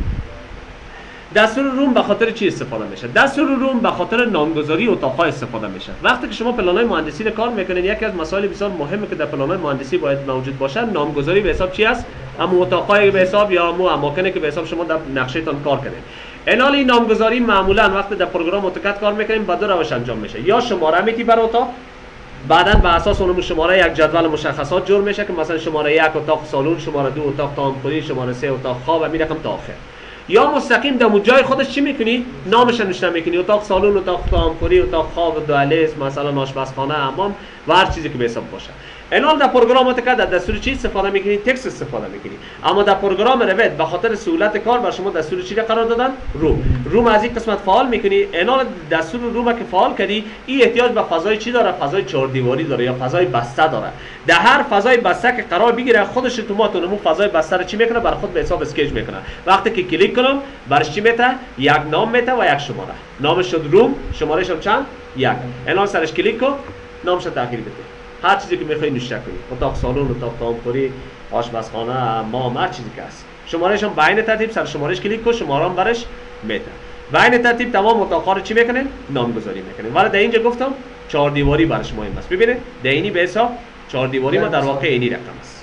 دستور روم به خاطر چی استفاده میشه؟ دستور روم به خاطر نامگذاری اتاق‌ها استفاده میشه. وقتی که شما پلان‌های مهندسی رو کار میکنین، یکی از مسائل بسیار مهمه که در پلان‌های مهندسی باید موجود باشه، نامگذاری به حساب چی است؟ اما اتاق‌های به حساب یا اما اماکنی که به حساب شما در نقشه‌تان کار کنین. انال این نامگذاری معمولا وقتی در پروگرام اتوکد کار میکنیم با دو روش انجام میشه. یا شماره میتی بر اتاق، بعداً بر اساس اون شماره یک جدول مشخصات جور میشه که مثلا شماره یک اتاق سالن، شماره دو اتاق تامپولی، شماره سه اتاق خواب و می رقم تا آخر. یا مستقیم در جای خودش چی میکنی؟ نامش نوشته میکنی، اتاق سالن، اتاق تامپولی، اتاق خواب، دوالیز، مثلا آشپزخانه، حمام و هر چیزی که به حساب باشه. انال در پروگرام اتوکد در دستور چی استفاده میکنی؟ تکست استفاده میکنی. اما در پروگرام روید به خاطر سهولت کار بر شما دستور چی قرار دادن؟ روم. روم از این قسمت فعال میکنی. انال دستور روم که فعال کردی، این احتیاج به فضای چی داره؟ فضای چهار دیواری داره یا فضای بسته داره. در هر فضای بسته که قرار بگیره خودش اتومات اون فضای بسته رو چی میکنه؟ بر خود به حساب اسکیج میکنه. وقتی که کلیک کنم برش چی میته؟ یک نام میته و یک شماره. نامش شد روم، شمارهش هم چند؟ یک. انال سرش کلیک کن، نامش تغییر بده. هر چیزی که میخوای نوشته کنی، اتاق سالن، اتاق تامپوری، آشپزخانه، حمام، هر چیزی که هست. شمارهش هم به این ترتیب سر شمارهش کلیک کن، شماره هم برش میته. به این ترتیب تمام اتاق‌ها رو چی میکنین؟ نامگذاری میکنین. ولی در اینجا گفتم چهار دیواری برش مهم است. ببینید در اینی به حساب چهار دیواری ما در واقع اینی رقم است.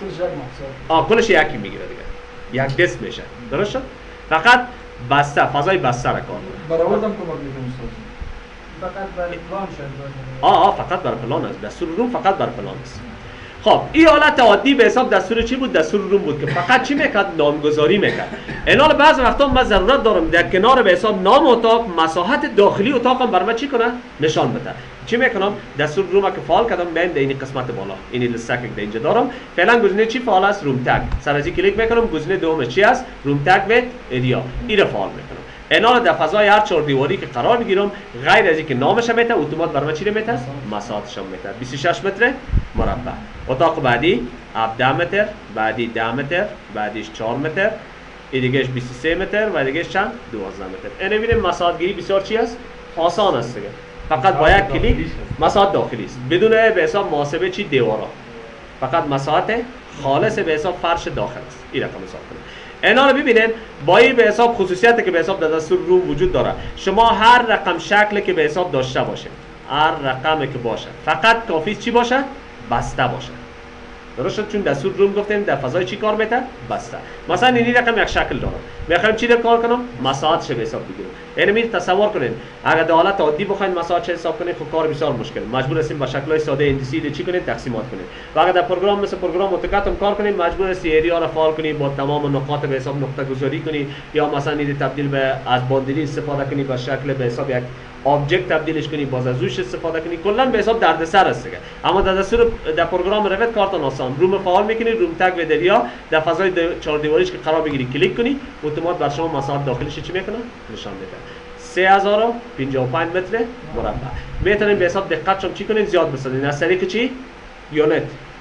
آه کلش یکی میگیره دیگه. یک دست میشه. درست شد؟ فقط بسته، فضای بسته را کار کنه. برآوردم کمک میکنم استاد. فقط برای پلان شد. آه آه فقط بر پلان است. دستور روم فقط بر پلان است. خب این حالت عادی به حساب دستور چی بود؟ دستور روم بود که فقط چی میکرد؟ نامگذاری میکرد. انال بعض وقتا من ضرورت دارم در کنار به حساب نام اتاق، مساحت داخلی اتاقم برام چی کنه؟ نشان بده. چی میکنم؟ دستور روم که فعال کردم من در این قسمت بالا این لیست که اینجا دارم. فعلا گزینه چی فعال است؟ روم تگ. سر از این کلیک میکنم، گزینه دومش چی است؟ روم تگ و اریا. این رو فعال میکنم. انال در فضای هر چهار دیواری که قرار میگیرم غیر از اینکه نامش میته اتومات برام چی میته؟ مساحتش میته. بیست و شش متر مربع. اتاق بعدی ده متر، بعدی ده متر، بعدیش چهار متر، این دیگهش بیست و سه متر و دیگهش چند؟ دوازده متر. اینو ببینیم مساحت گیری بسیار چی است؟ آسان است دیگه. فقط با یک کلیک مساحت داخلی است. بدون به حساب محاسبه چی دیوارا. فقط مساحت خالص به حساب فرش داخل است. این رقم حساب کنید. اینا رو ببینید با این به حساب خصوصیتی که به حساب در دستور روم وجود داره. شما هر رقم شکلی که به حساب داشته باشه، هر رقمی که باشه، فقط کافی چی باشه؟ بسته باشه. درست شد؟ چون دستور روم گفتیم در فضای چی کار میته؟ بسته. مثلا این رقم یک شکل داره. میخوایم چی رو کار کنم؟ مساحتش به حساب بگیرم. یعنی می تصور کنین اگر در حالت عادی بخواید مساحتش حساب کنید خب کار بسیار مشکل. مجبور هستیم با شکل‌های ساده اندسی چی کنید؟ تقسیمات کنید. و اگر در پروگرام مثل پروگرام اتوکد هم کار کنید مجبور هستید ایریا را فعال کنید با تمام نقاط به حساب نقطه گذاری کنید یا مثلا این تبدیل به از باندری استفاده کنید با شکل به حساب یک آبجکت تبدیلش کنی، باز از روش استفاده کنی، کلا به حساب دردسر است دیگه. اما در دستور در پروگرام روید کارتون آسان. روم فعال میکنی، روم تگ و دریا در فضای چهار دیواریش که قرار بگیری کلیک کنی، اتومات بر شما مساحت داخلیش چی میکنه؟ نشان میده. سه هزار و پنجاه و پنج متر مربع. میتونین به حساب دقت شما چی کنین؟ زیاد بسازین. از طریق چی؟ یونت.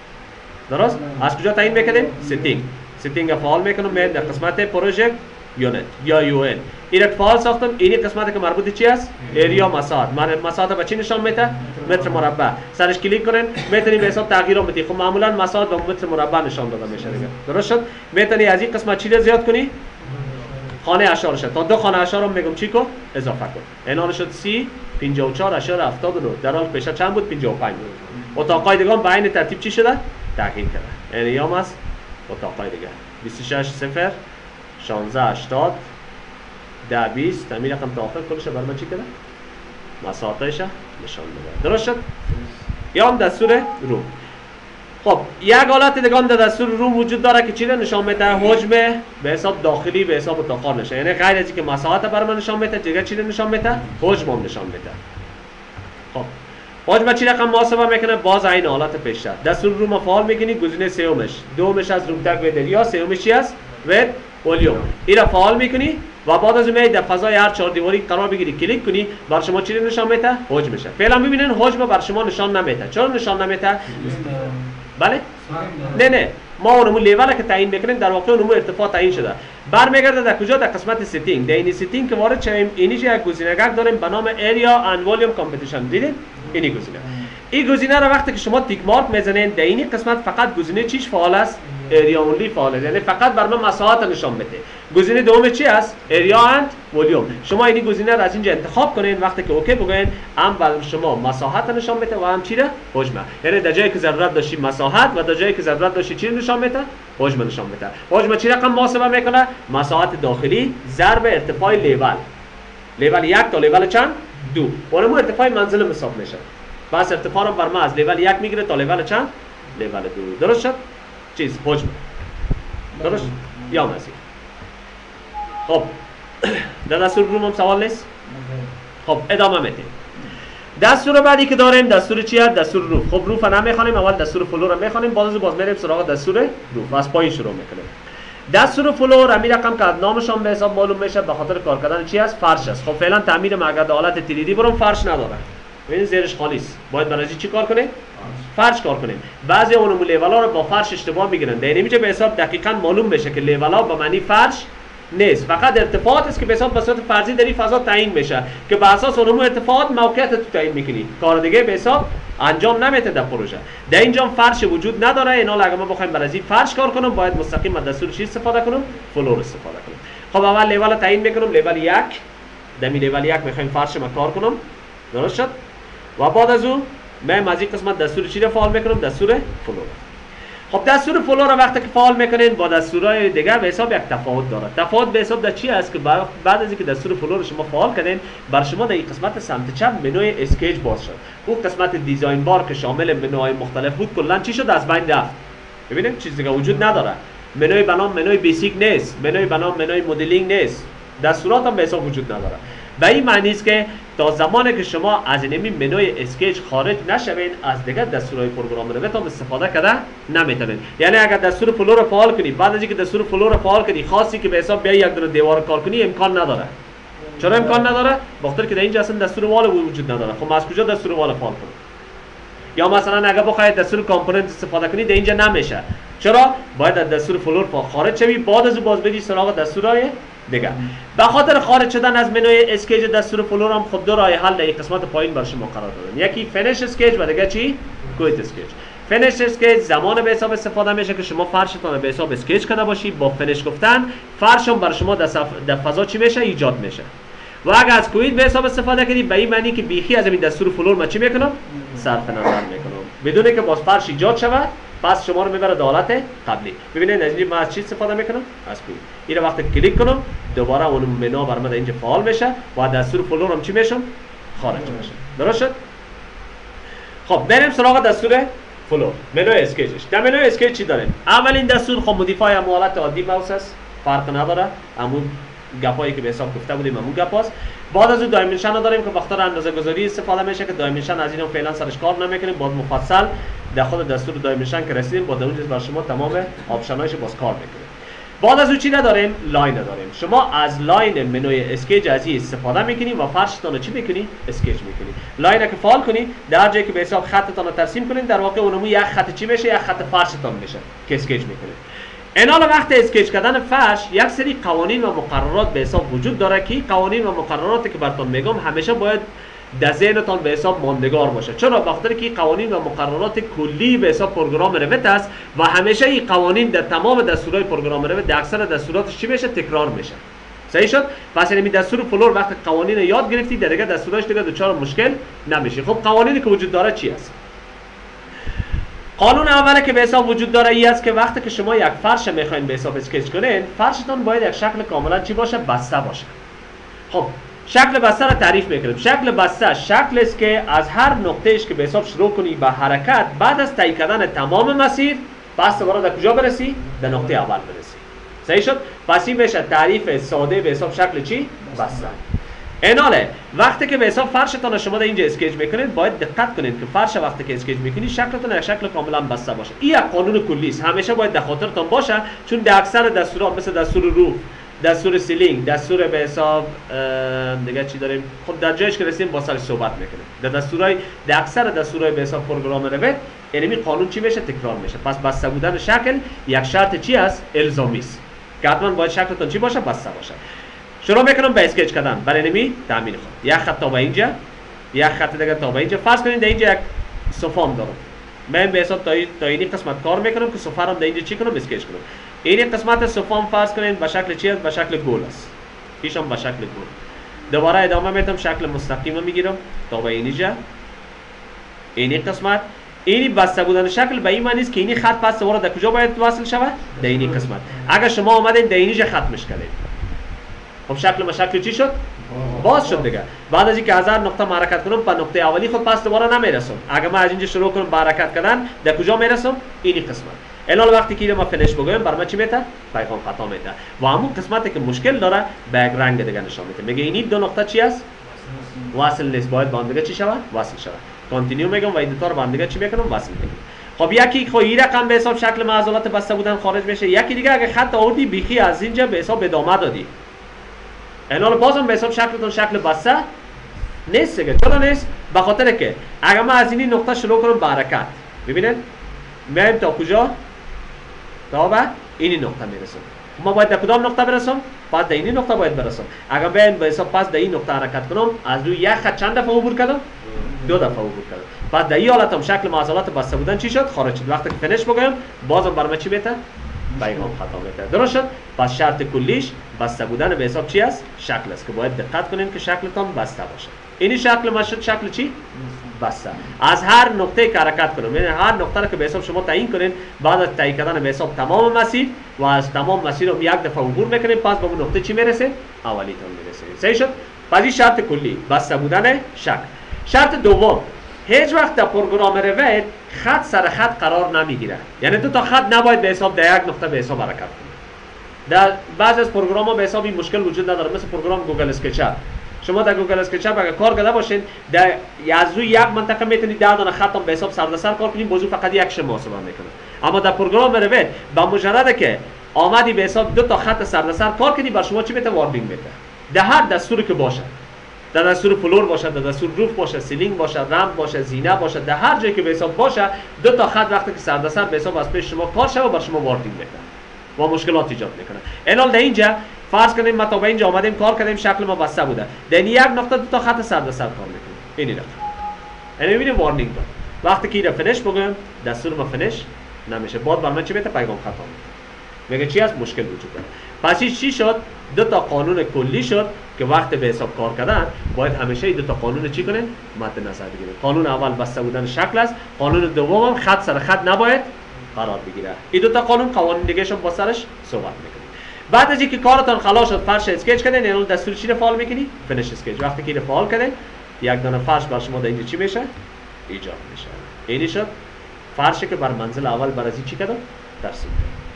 درست؟ از کجا تعیین میکنیم؟ ستینگ. ستینگ فعال میکنم من در قسمت پروژه یونت یا یو ان. این فعال ساختم. این قسمتی که مربوط چی است؟ ایریا مساحت. من مساحت به چی نشان میده؟ متر مربع. سرش کلیک کنین میتونید به حساب تغییر بدی. خب معمولا مساحت به متر مربع نشان داده میشه دیگه. درست شد؟ میتونی از این قسمت چی رو زیاد کنی؟ خانه اشاره شد. تا دو خانه اشاره میگم چی کن؟ اضافه کن. اینا شد سی پنجاه و چهار اشاره هفتاد و نه. در حال پیش چند بود؟ پنجاه و پنج بود. اتاقای دیگه به این ترتیب چی شده؟ تغییر کرده. یعنی یام است اتاقای دیگه. بیست و شش صفر شانزده هشتاد ده بیست همین رقم تا آخر کلش برای من چی کرده؟ مساحتش نشان میده. درست شد؟ یا هم دستور روم. خب یک حالت دیگه هم در دستور روم وجود داره که چی رو نشان میده؟ حجم به حساب داخلی به حساب اتاق‌ها نشه. یعنی غیر از اینکه مساحت برای من نشان میده، دیگه چی رو نشان میده؟ حجم هم نشان میده. خب حجم چی رقم محاسبه میکنه؟ باز این حالت پیشتر. دستور روم فعال میکنی، گزینه سومش، دومش از روم تگ و دریا، سومش چی است؟ ود ولیوم. این را فعال میکنی و بعد از اون در فضای هر چهار دیواری قرار بگیری کلیک کنی، بر شما چی نشان میده؟ حجم میشه. فعلا ببینین حجم بر شما نشان نمیده. چرا نشان نمیده؟ بله؟ نه نه ما اونمو لیول که تعیین میکنیم در واقع اونمو ارتفاع تعیین شده. برمیگرده در کجا؟ در قسمت سیتینگ. در این سیتینگ که وارد شویم اینیش یک گزینه‌گک داریم به نام اریا اند والیوم کامپیتیشن. دیدید؟ اینی گزینه. این گزینه رو وقتی که شما تیک مارک میزنین در این قسمت فقط گزینه چیش فعال است؟ اریا اونلی فعال است، یعنی فقط بر من مساحت نشان میده. گزینه دوم چی است؟ اریا اند والیوم. شما این گزینه رو از اینجا انتخاب کنین، وقتی که اوکی بگین هم بر شما مساحت نشان میده و هم چی را؟ حجم. یعنی در جایی که ضرورت داشتی مساحت و در جایی که ضرورت داشتی چی نشان میده؟ حجم نشان میده. حجم چی رقم محاسبه میکنه؟ مساحت داخلی ضرب ارتفاع لیول. لیول یک تا لیول چند؟ دو. اونم ارتفاع منزل حساب میشه. پس ارتفاع رو بر ما از لیول یک میگیره تا لیول چند؟ لیول دو. درست شد؟ چیز حجم. درست؟ یا مزید. خب در دستور روم هم سوال نیست؟ خب ادامه میدیم. دستور بعدی که داریم دستور چی است؟ دستور روف. خب روف نمیخوانیم، اول دستور فلو رو میخوانیم، باز باز میریم سراغ دستور روف. از پایین شروع میکنیم. دستور فلو همین رقم که از نامشان به حساب معلوم میشه به خاطر کار کردن چی است؟ فرش است. خب فعلا تعمیر ما اگر حالت تریدی برام فرش نداره. ببین زیرش خالی است. باید برای چی کار کنیم؟ فرش کار کنیم. بعضی اونم لیولا رو با فرش اشتباه میگیرن. در نمیشه به حساب دقیقاً معلوم بشه که لیولا به معنی فرش نیست، فقط ارتفاعات است که به حساب به صورت فرضی در این فضا تعیین میشه که به اساس اونم ارتفاعات موقعیت تو تعیین میکنی. کار دیگه به حساب انجام نمیده در پروژه. در اینجا فرش وجود نداره. اینا اگه ما بخوایم برای فرش کار کنم باید مستقیم از دستور چی استفاده کنم؟ فلور استفاده کنم. خب اول لیول تعیین میکنم، لیول یک. در می لیول یک میخوایم فرش ما کار کنم. درست شد؟ و بعد از اون من از این قسمت دستور چی رو فعال میکنم؟ دستور فلور. خب دستور فلو رو وقتی که فعال میکنین با دستورهای دیگه به حساب یک تفاوت داره. تفاوت به حساب در چی است که بعد از اینکه دستور فلو رو شما فعال کردین بر شما در این قسمت سمت چپ منوی اسکیچ باز شد. اون قسمت دیزاین بار که شامل منوهای مختلف بود کلا چی شد؟ از بین رفت. ببینید چیز دیگه وجود نداره. منوی بنام منوی بیسیک نیست، منوی بنام منوی مدلینگ نیست. دستورات هم به حساب وجود نداره. و این معنی است که تا زمانی که شما از این منوی اسکیچ خارج نشوین از دیگه دستورهای پروگرامینگ هم استفاده کرده نمیتونین. یعنی اگر دستور فلو رو فعال کنی بعد از اینکه دستور فلو رو فعال کنی خاصی که به حساب بیای یک دونه دیوار کار کنی امکان نداره. چرا امکان نداره؟ بخاطر که در اینجا اصلا دستور وال وجود نداره. خب از کجا دستور وال فعال کنی؟ یا مثلا اگر بخواید دستور کامپوننت استفاده کنی در اینجا نمیشه. چرا؟ باید از دستور فلور خارج شوی بعد از باز بدی سراغ دستورهای دیگه. به خاطر خارج شدن از منوی اسکیچ دستور فلور هم خب دو راه حل در این قسمت پایین برای شما قرار دادن. یکی فینیش اسکیچ و دیگه چی؟ کویت اسکیچ. فینیش اسکیچ زمان به حساب استفاده میشه که شما فرشتون به حساب اسکیچ کرده باشی، با فینیش گفتن فرش هم برای شما در, صف... در فضا چی میشه؟ ایجاد میشه. و اگر از کویت به حساب استفاده کنی به این معنی که بیخی از این دستور فلور ما چی میکنم؟ صرف نظر میکنم بدون که باز فرش ایجاد شود. پس شما رو میبره در حالت قبلی. ببینید از اینجا من از چی استفاده میکنم؟ از کویت. این وقتی کلیک کنم دوباره اون منو بر من اینجا فعال میشه و دستور فلور هم چی میشم؟ خارج میشه. درست شد؟ خب بریم سراغ دستور فلور. منو اسکیچش. در منو اسکیچ چی داریم؟ اولین دستور خب مودیفای هم حالت عادی ماوس است. فرق نداره. همون گپایی که به حساب گفته بودیم همون گپاست. بعد از اون دایمنشن رو داریم که وقتا اندازه‌گذاری استفاده میشه که دایمنشن از اینو فعلا سرش کار نمیکنیم. بعد مفصل در خود دستور دایمنشن که رسیدیم با اون چیز بر شما تمام آپشنایش باز کار میکنیم. بعد از اون چی نداریم؟ لاین داریم. شما از لاین منوی اسکیچ از این استفاده میکنی و فرشتون رو چی میکنی؟ اسکیچ میکنی. لاین که فعال کنی در جایی که به حساب خطتون رو ترسیم کنین در واقع اونمو یک خط چی میشه؟ یک خط فرشتون میشه که اسکیچ میکنی. این حالا وقت اسکیچ کردن فرش یک سری قوانین و مقررات به حساب وجود داره که قوانین و مقرراتی که براتون میگم همیشه باید در ذهنتون به حساب ماندگار باشه. چرا؟ بخاطر که قوانین و مقررات کلی به حساب پروگرام رویت است و همیشه این قوانین در تمام دستورهای پروگرام رویت در اکثر دستوراتش چی میشه؟ تکرار میشه. صحیح شد؟ پس این دستور فلور وقتی قوانین یاد گرفتی در دیگه دستورش دیگه دچار مشکل نمیشه. خب قوانینی که وجود داره چی است؟ قانون اولی که به حساب وجود داره ای است که وقتی که شما یک فرش میخواین به حساب اسکیچ کنین فرشتون باید یک شکل کاملا چی باشه؟ بسته باشه. خب شکل بسته را تعریف میکنیم. شکل بسته شکل است که از هر نقطه‌ایش که به حساب شروع کنی به حرکت بعد از طی کردن تمام مسیر پس دوباره در کجا برسی؟ در نقطه اول برسی. صحیح شد؟ پس این میشه تعریف ساده به حساب شکل چی؟ بسته. ایناله وقتی که به حساب فرشتون شما در اینجا اسکیچ میکنید باید دقت کنید که فرش وقتی که اسکیچ میکنید شکلتون یک شکل کاملا بسته باشه. این یک قانون کلی است. همیشه باید در خاطرتون باشه چون در اکثر دستورات مثل دستور روف، دستور سیلینگ، دستور به حساب دیگه چی داریم؟ خب در جایش که رسیدیم با سرش صحبت میکنیم. در دستورای در اکثر دستورای به حساب پروگرام روید اینمی قانون چی میشه؟ تکرار میشه. پس بسته بودن شکل یک شرط چی است؟ الزامی است. که حتما باید شکلتون چی باشه؟ بسته باشه. شروع میکنم به اسکچ کردن. برای اینمی تامین خود. یک خط تا به اینجا، یک خط دیگه تا به اینجا. فرض کنید در اینجا یک صفام دارم. من به حساب تا تا این قسمت کار میکنم که صفرم در اینجا چی کنم؟ اسکچ کنم. این قسمت صفام فرض کنید به شکل چی است؟ به شکل گل است. پیشم به شکل گل. دوباره ادامه میدم، شکل مستقیم میگیرم تا به اینجا. این قسمت اینی بسته بودن شکل به این معنی است که این خط پس دوباره در کجا باید وصل شود؟ در این قسمت. اگر شما اومدین در اینجا ختمش کردید، خب شکل ما شکل چی شد؟ باز شد دیگه. بعد از اینکه هزار نقطه حرکت کنم به نقطه اولی خود پس دوباره نمیرسم. اگر ما از اینجا شروع کنم به حرکت کردن در کجا میرسم؟ این قسمت. الان وقتی که ما فینیش بگویم بر ما چی میته؟ پیغام خطا میته. و همون قسمتی که مشکل داره به یک رنگ دیگه نشان میده. میگه این دو نقطه چی است؟ وصل نیست، باید با هم دیگه چی شود؟ وصل شود. کانتینیو میگم و این دو تا رو با هم دیگه چی میکنم؟ وصل میکنم. خب یکی خب این رقم به حساب شکل معضلات بسته بودن خارج میشه. یکی دیگه اگه خط آوردی بیخی از اینجا به حساب ادامه دادی، الان بازم به حساب شکلتون شکل بسته نیست دیگه. چرا نیست؟ به خاطر که اگر ما از این نقطه شروع کنم به حرکت، ببینید میایم تا کجا؟ تا به این نقطه میرسم. ما باید در کدام نقطه برسم؟ پس در این نقطه باید برسم. اگر بیایم به حساب پس در این نقطه حرکت کنم، از روی یک خط چند دفعه عبور کردم؟ دو دفعه عبور کردم. پس در این حالت هم شکل معضلات بسته بودن چی شد؟ خارج شد. وقتی که فینیش بگم بازم برام چی میته؟ پیغام خطا میته. درست شد؟ پس شرط کلیش بسته بودن به حساب چی است؟ شکل است که باید دقت کنین که شکلتون بسته باشه. این شکل ما شد شکل چی؟ بسته. از هر نقطه که حرکت کنم، یعنی هر نقطه رو که به حساب شما تعیین کنین، بعد از تعیین کردن به حساب تمام مسیر و از تمام مسیر رو یک دفعه عبور میکنین، پس به اون نقطه چی میرسه؟ اولیتون میرسه. صحیح شد؟ پس این شرط کلی بسته بودن شکل. شرط دوم، هیچ وقت در پروگرام روید خط سر خط قرار نمیگیره. یعنی دو تا خط نباید به حساب در یک نقطه به حساب حرکت کنه. در بعضی از پروگرام ها به حساب این مشکل وجود نداره، مثل پروگرام گوگل اسکچاپ. شما در گوگل اسکچاپ اگر کار کرده باشین، در از روی یک منطقه میتونید ده دانه خط هم به حساب سر به سر کار کنید، موضوع فقط یک شما محاسبه میکنه. اما در پروگرام روید با مجرد که آمدی به حساب دو تا خط سر به سر کار کنی، بر شما چی میته؟ وارنینگ میته. در هر دستوری که باشه، در دستور فلور باشه، در دستور روف باشه، سیلینگ باشه، رمپ باشه، زینه باشه، در هر جایی که به حساب باشه، دو تا خط وقتی که سر به سر به حساب از پیش شما کار شه و بر شما وارنینگ میده و مشکلات ایجاد میکنه. الان در اینجا فرض کنیم ما تا به اینجا آمدیم کار کردیم، شکل ما بسته بوده، در یک نقطه دو تا خط سر به سر کار میکنه. این رقم یعنی میبینیم وارنینگ داد. وقتی که اینو فینیش بگم دستور ما فینیش نمیشه، بعد بر من چی میده؟ پیغام خطا میده. میگه چی هست؟ مشکل وجود داره. پس این چی شد؟ دو تا قانون کلی شد که وقتی به حساب کار کردن باید همیشه این دو تا قانون چی کنین؟ مد نظر بگیرین. قانون اول بسته بودن شکل است، قانون دوم هم خط سر خط نباید قرار بگیره. این دو تا قانون قوانین دیگه شون با سرش صحبت میکنیم. بعد از اینکه کارتون خلاص شد، فرش اسکچ کردین، یعنی دستور چی رو فعال میکنی؟ فینیش اسکچ. وقتی که اینو فعال کردین، یک دانه فرش بر شما در اینجا چی میشه؟ ایجاد میشه. اینی شد فرشی که بر منزل اول بر از چی کردم؟ ترسیم.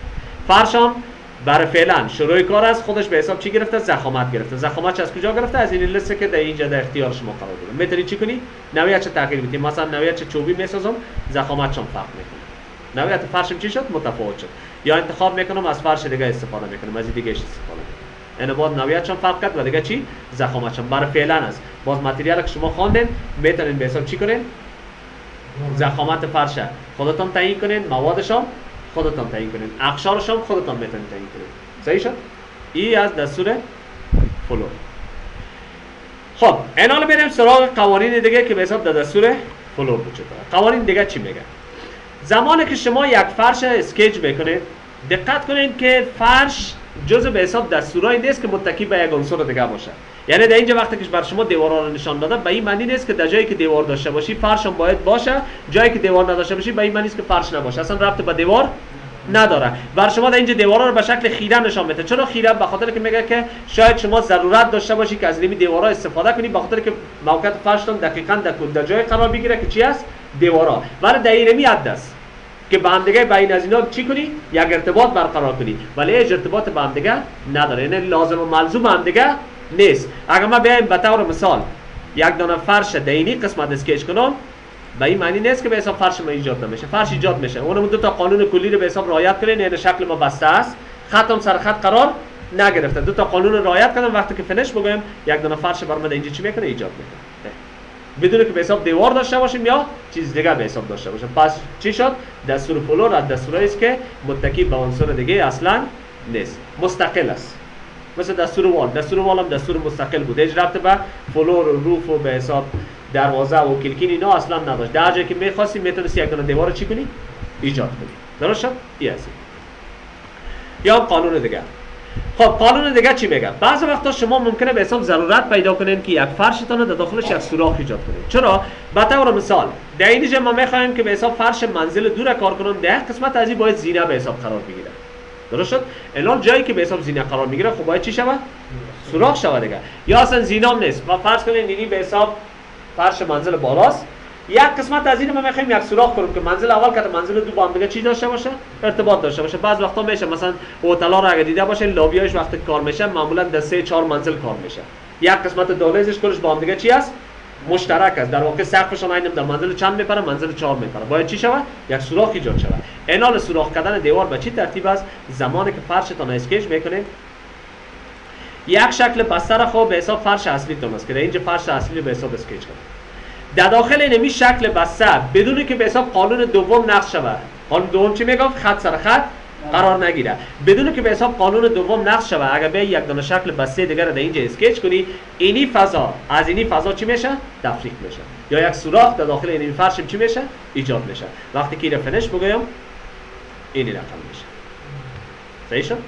فرشم برای فعلا شروع کار از خودش به حساب چی گرفته؟ ضخامت گرفته. ضخامت از کجا گرفته؟ از این لیسته که در اینجا در اختیار شما قرار داده. میتونی چی کنی؟ نوعیت چه تغییر بدی. مثلا نوعیت چه چوبی میسازم، ضخامتشم فرق میکنه. نوعیت فرشم چی شد؟ متفاوت شد. یا انتخاب میکنم از فرش دیگه استفاده میکنم، از دیگه استفاده میکنم. یعنی باز نوعیتشم فرق کرد و دیگه چی؟ ضخامتشم. برای فعلا است. باز متریالی که شما خواندین میتونین به حساب چی کنین؟ ضخامت فرش خودتون تعیین کنین، موادشم خودتون تعیین کنین، اقشارش هم خودتون میتونید تعیین کنین. صحیح شد؟ این از دستور فلور. خب الان بریم سراغ قوانین دیگه که به حساب در دستور فلور وجود داره. قوانین دیگه چی میگه؟ زمانی که شما یک فرش اسکچ بکنید، دقت کنید که فرش جزء به حساب دستورایی نیست که متکی به یک عنصر دیگه باشه. یعنی در اینجا وقتی که بر شما دیوارا رو نشان داده، به این معنی نیست که در جایی که دیوار داشته باشی فرش هم باید باشه، جایی که دیوار نداشته باشی به این معنی نیست که فرش نباشه. اصلا ربط به دیوار نداره. بر شما در اینجا دیوارا رو به شکل خیره نشان میده. چرا خیره؟ به خاطر که میگه که شاید شما ضرورت داشته باشی که از این دیوارا استفاده کنی، به خاطر که موقعیت فرشتون دقیقاً در جای قرار بگیره که چی است؟ دیوارا. ولی در اینمی است که با هم دیگه بین از اینا چی کنی؟ یک ارتباط برقرار کنی. ولی هیچ ارتباط با هم دیگه نداره. یعنی لازم و ملزوم هم دیگه نیست. اگر ما بیایم به طور مثال یک دانه فرش دینی قسمت اسکچ کنم، به این معنی نیست که به حساب فرش ما ایجاد نمیشه. فرش ایجاد میشه. اونم دو تا قانون کلی رو به حساب رعایت کنین. یعنی شکل ما بسته است، خطم سر خط قرار نگرفته. دو تا قانون رعایت کردم. وقتی که فینش بگویم یک دونه فرش برام در اینجا چی میکنه؟ ایجاد میکنه، بدون که به حساب دیوار داشته باشیم یا چیز دیگه به حساب داشته باشیم. پس چی شد؟ دستور فلور از دستورایی است که متکی به عنصر دیگه اصلا نیست، مستقل است. مثل دستور وال، دستور وال هم دستور مستقل بود، هیچ ربط به فلور و روف و به حساب دروازه و کلکین اینا اصلا نداشت. در جایی که می‌خواستی میتونستی یک دونه دیوار چی کنی؟ ایجاد کنی. درست شد؟ این است. یا قانون دیگه. خب قانون دیگه چی میگه؟ بعضی وقتا شما ممکنه به حساب ضرورت پیدا کنین که یک فرشتون در داخلش یک سوراخ ایجاد کنید. چرا؟ به طور مثال در اینجا ما میخوایم که به حساب فرش منزل دور کار کنیم، در قسمت از این باید زینه به حساب قرار بگیره. درست شد؟ الان جایی که به حساب زینه قرار میگیره خب باید چی شوه؟ سوراخ شوه دیگه. یا اصلا زینام نیست. ما فرض کنین این به حساب فرش منزل بالاست، یک قسمت از این ما میخوایم یک سوراخ کنیم که منزل اول که منزل دو با هم دیگه چی داشته باشه؟ ارتباط داشته باشه. بعض وقتا میشه مثلا هتل‌ها رو اگه دیده باشین لابیاش وقتی کار میشه معمولا در سه چهار منزل کار میشه. یک قسمت دهلیزش کلش با هم دیگه چی است؟ مشترک است. در واقع سقفشون اینم در منزل چند میپره؟ منزل چهار میپره. باید چی شوه؟ یک سوراخ ایجاد شوه. اینال سوراخ کردن دیوار به چی ترتیب است؟ زمانی که فرشتون اسکیچ میکنین یک شکل بستر خوب به حساب فرش اصلی تون است که در اینجا فرش اصلی به حساب اسکیچ کنید. در داخل اینمی شکل بسته بدون که به حساب قانون دوم نقض شود. قانون دوم چی میگفت؟ خط سر خط قرار نگیره. بدون که به حساب قانون دوم نقض شود اگر به یک دونه شکل بسته دیگر در اینجا اسکیچ کنی، اینی فضا از اینی فضا چی میشه؟ تفریق میشه. یا یک سوراخ در داخل اینی فرش چی میشه؟ ایجاد میشه. وقتی که اینو فینش بگویم اینی رقم میشه. صحیح شد؟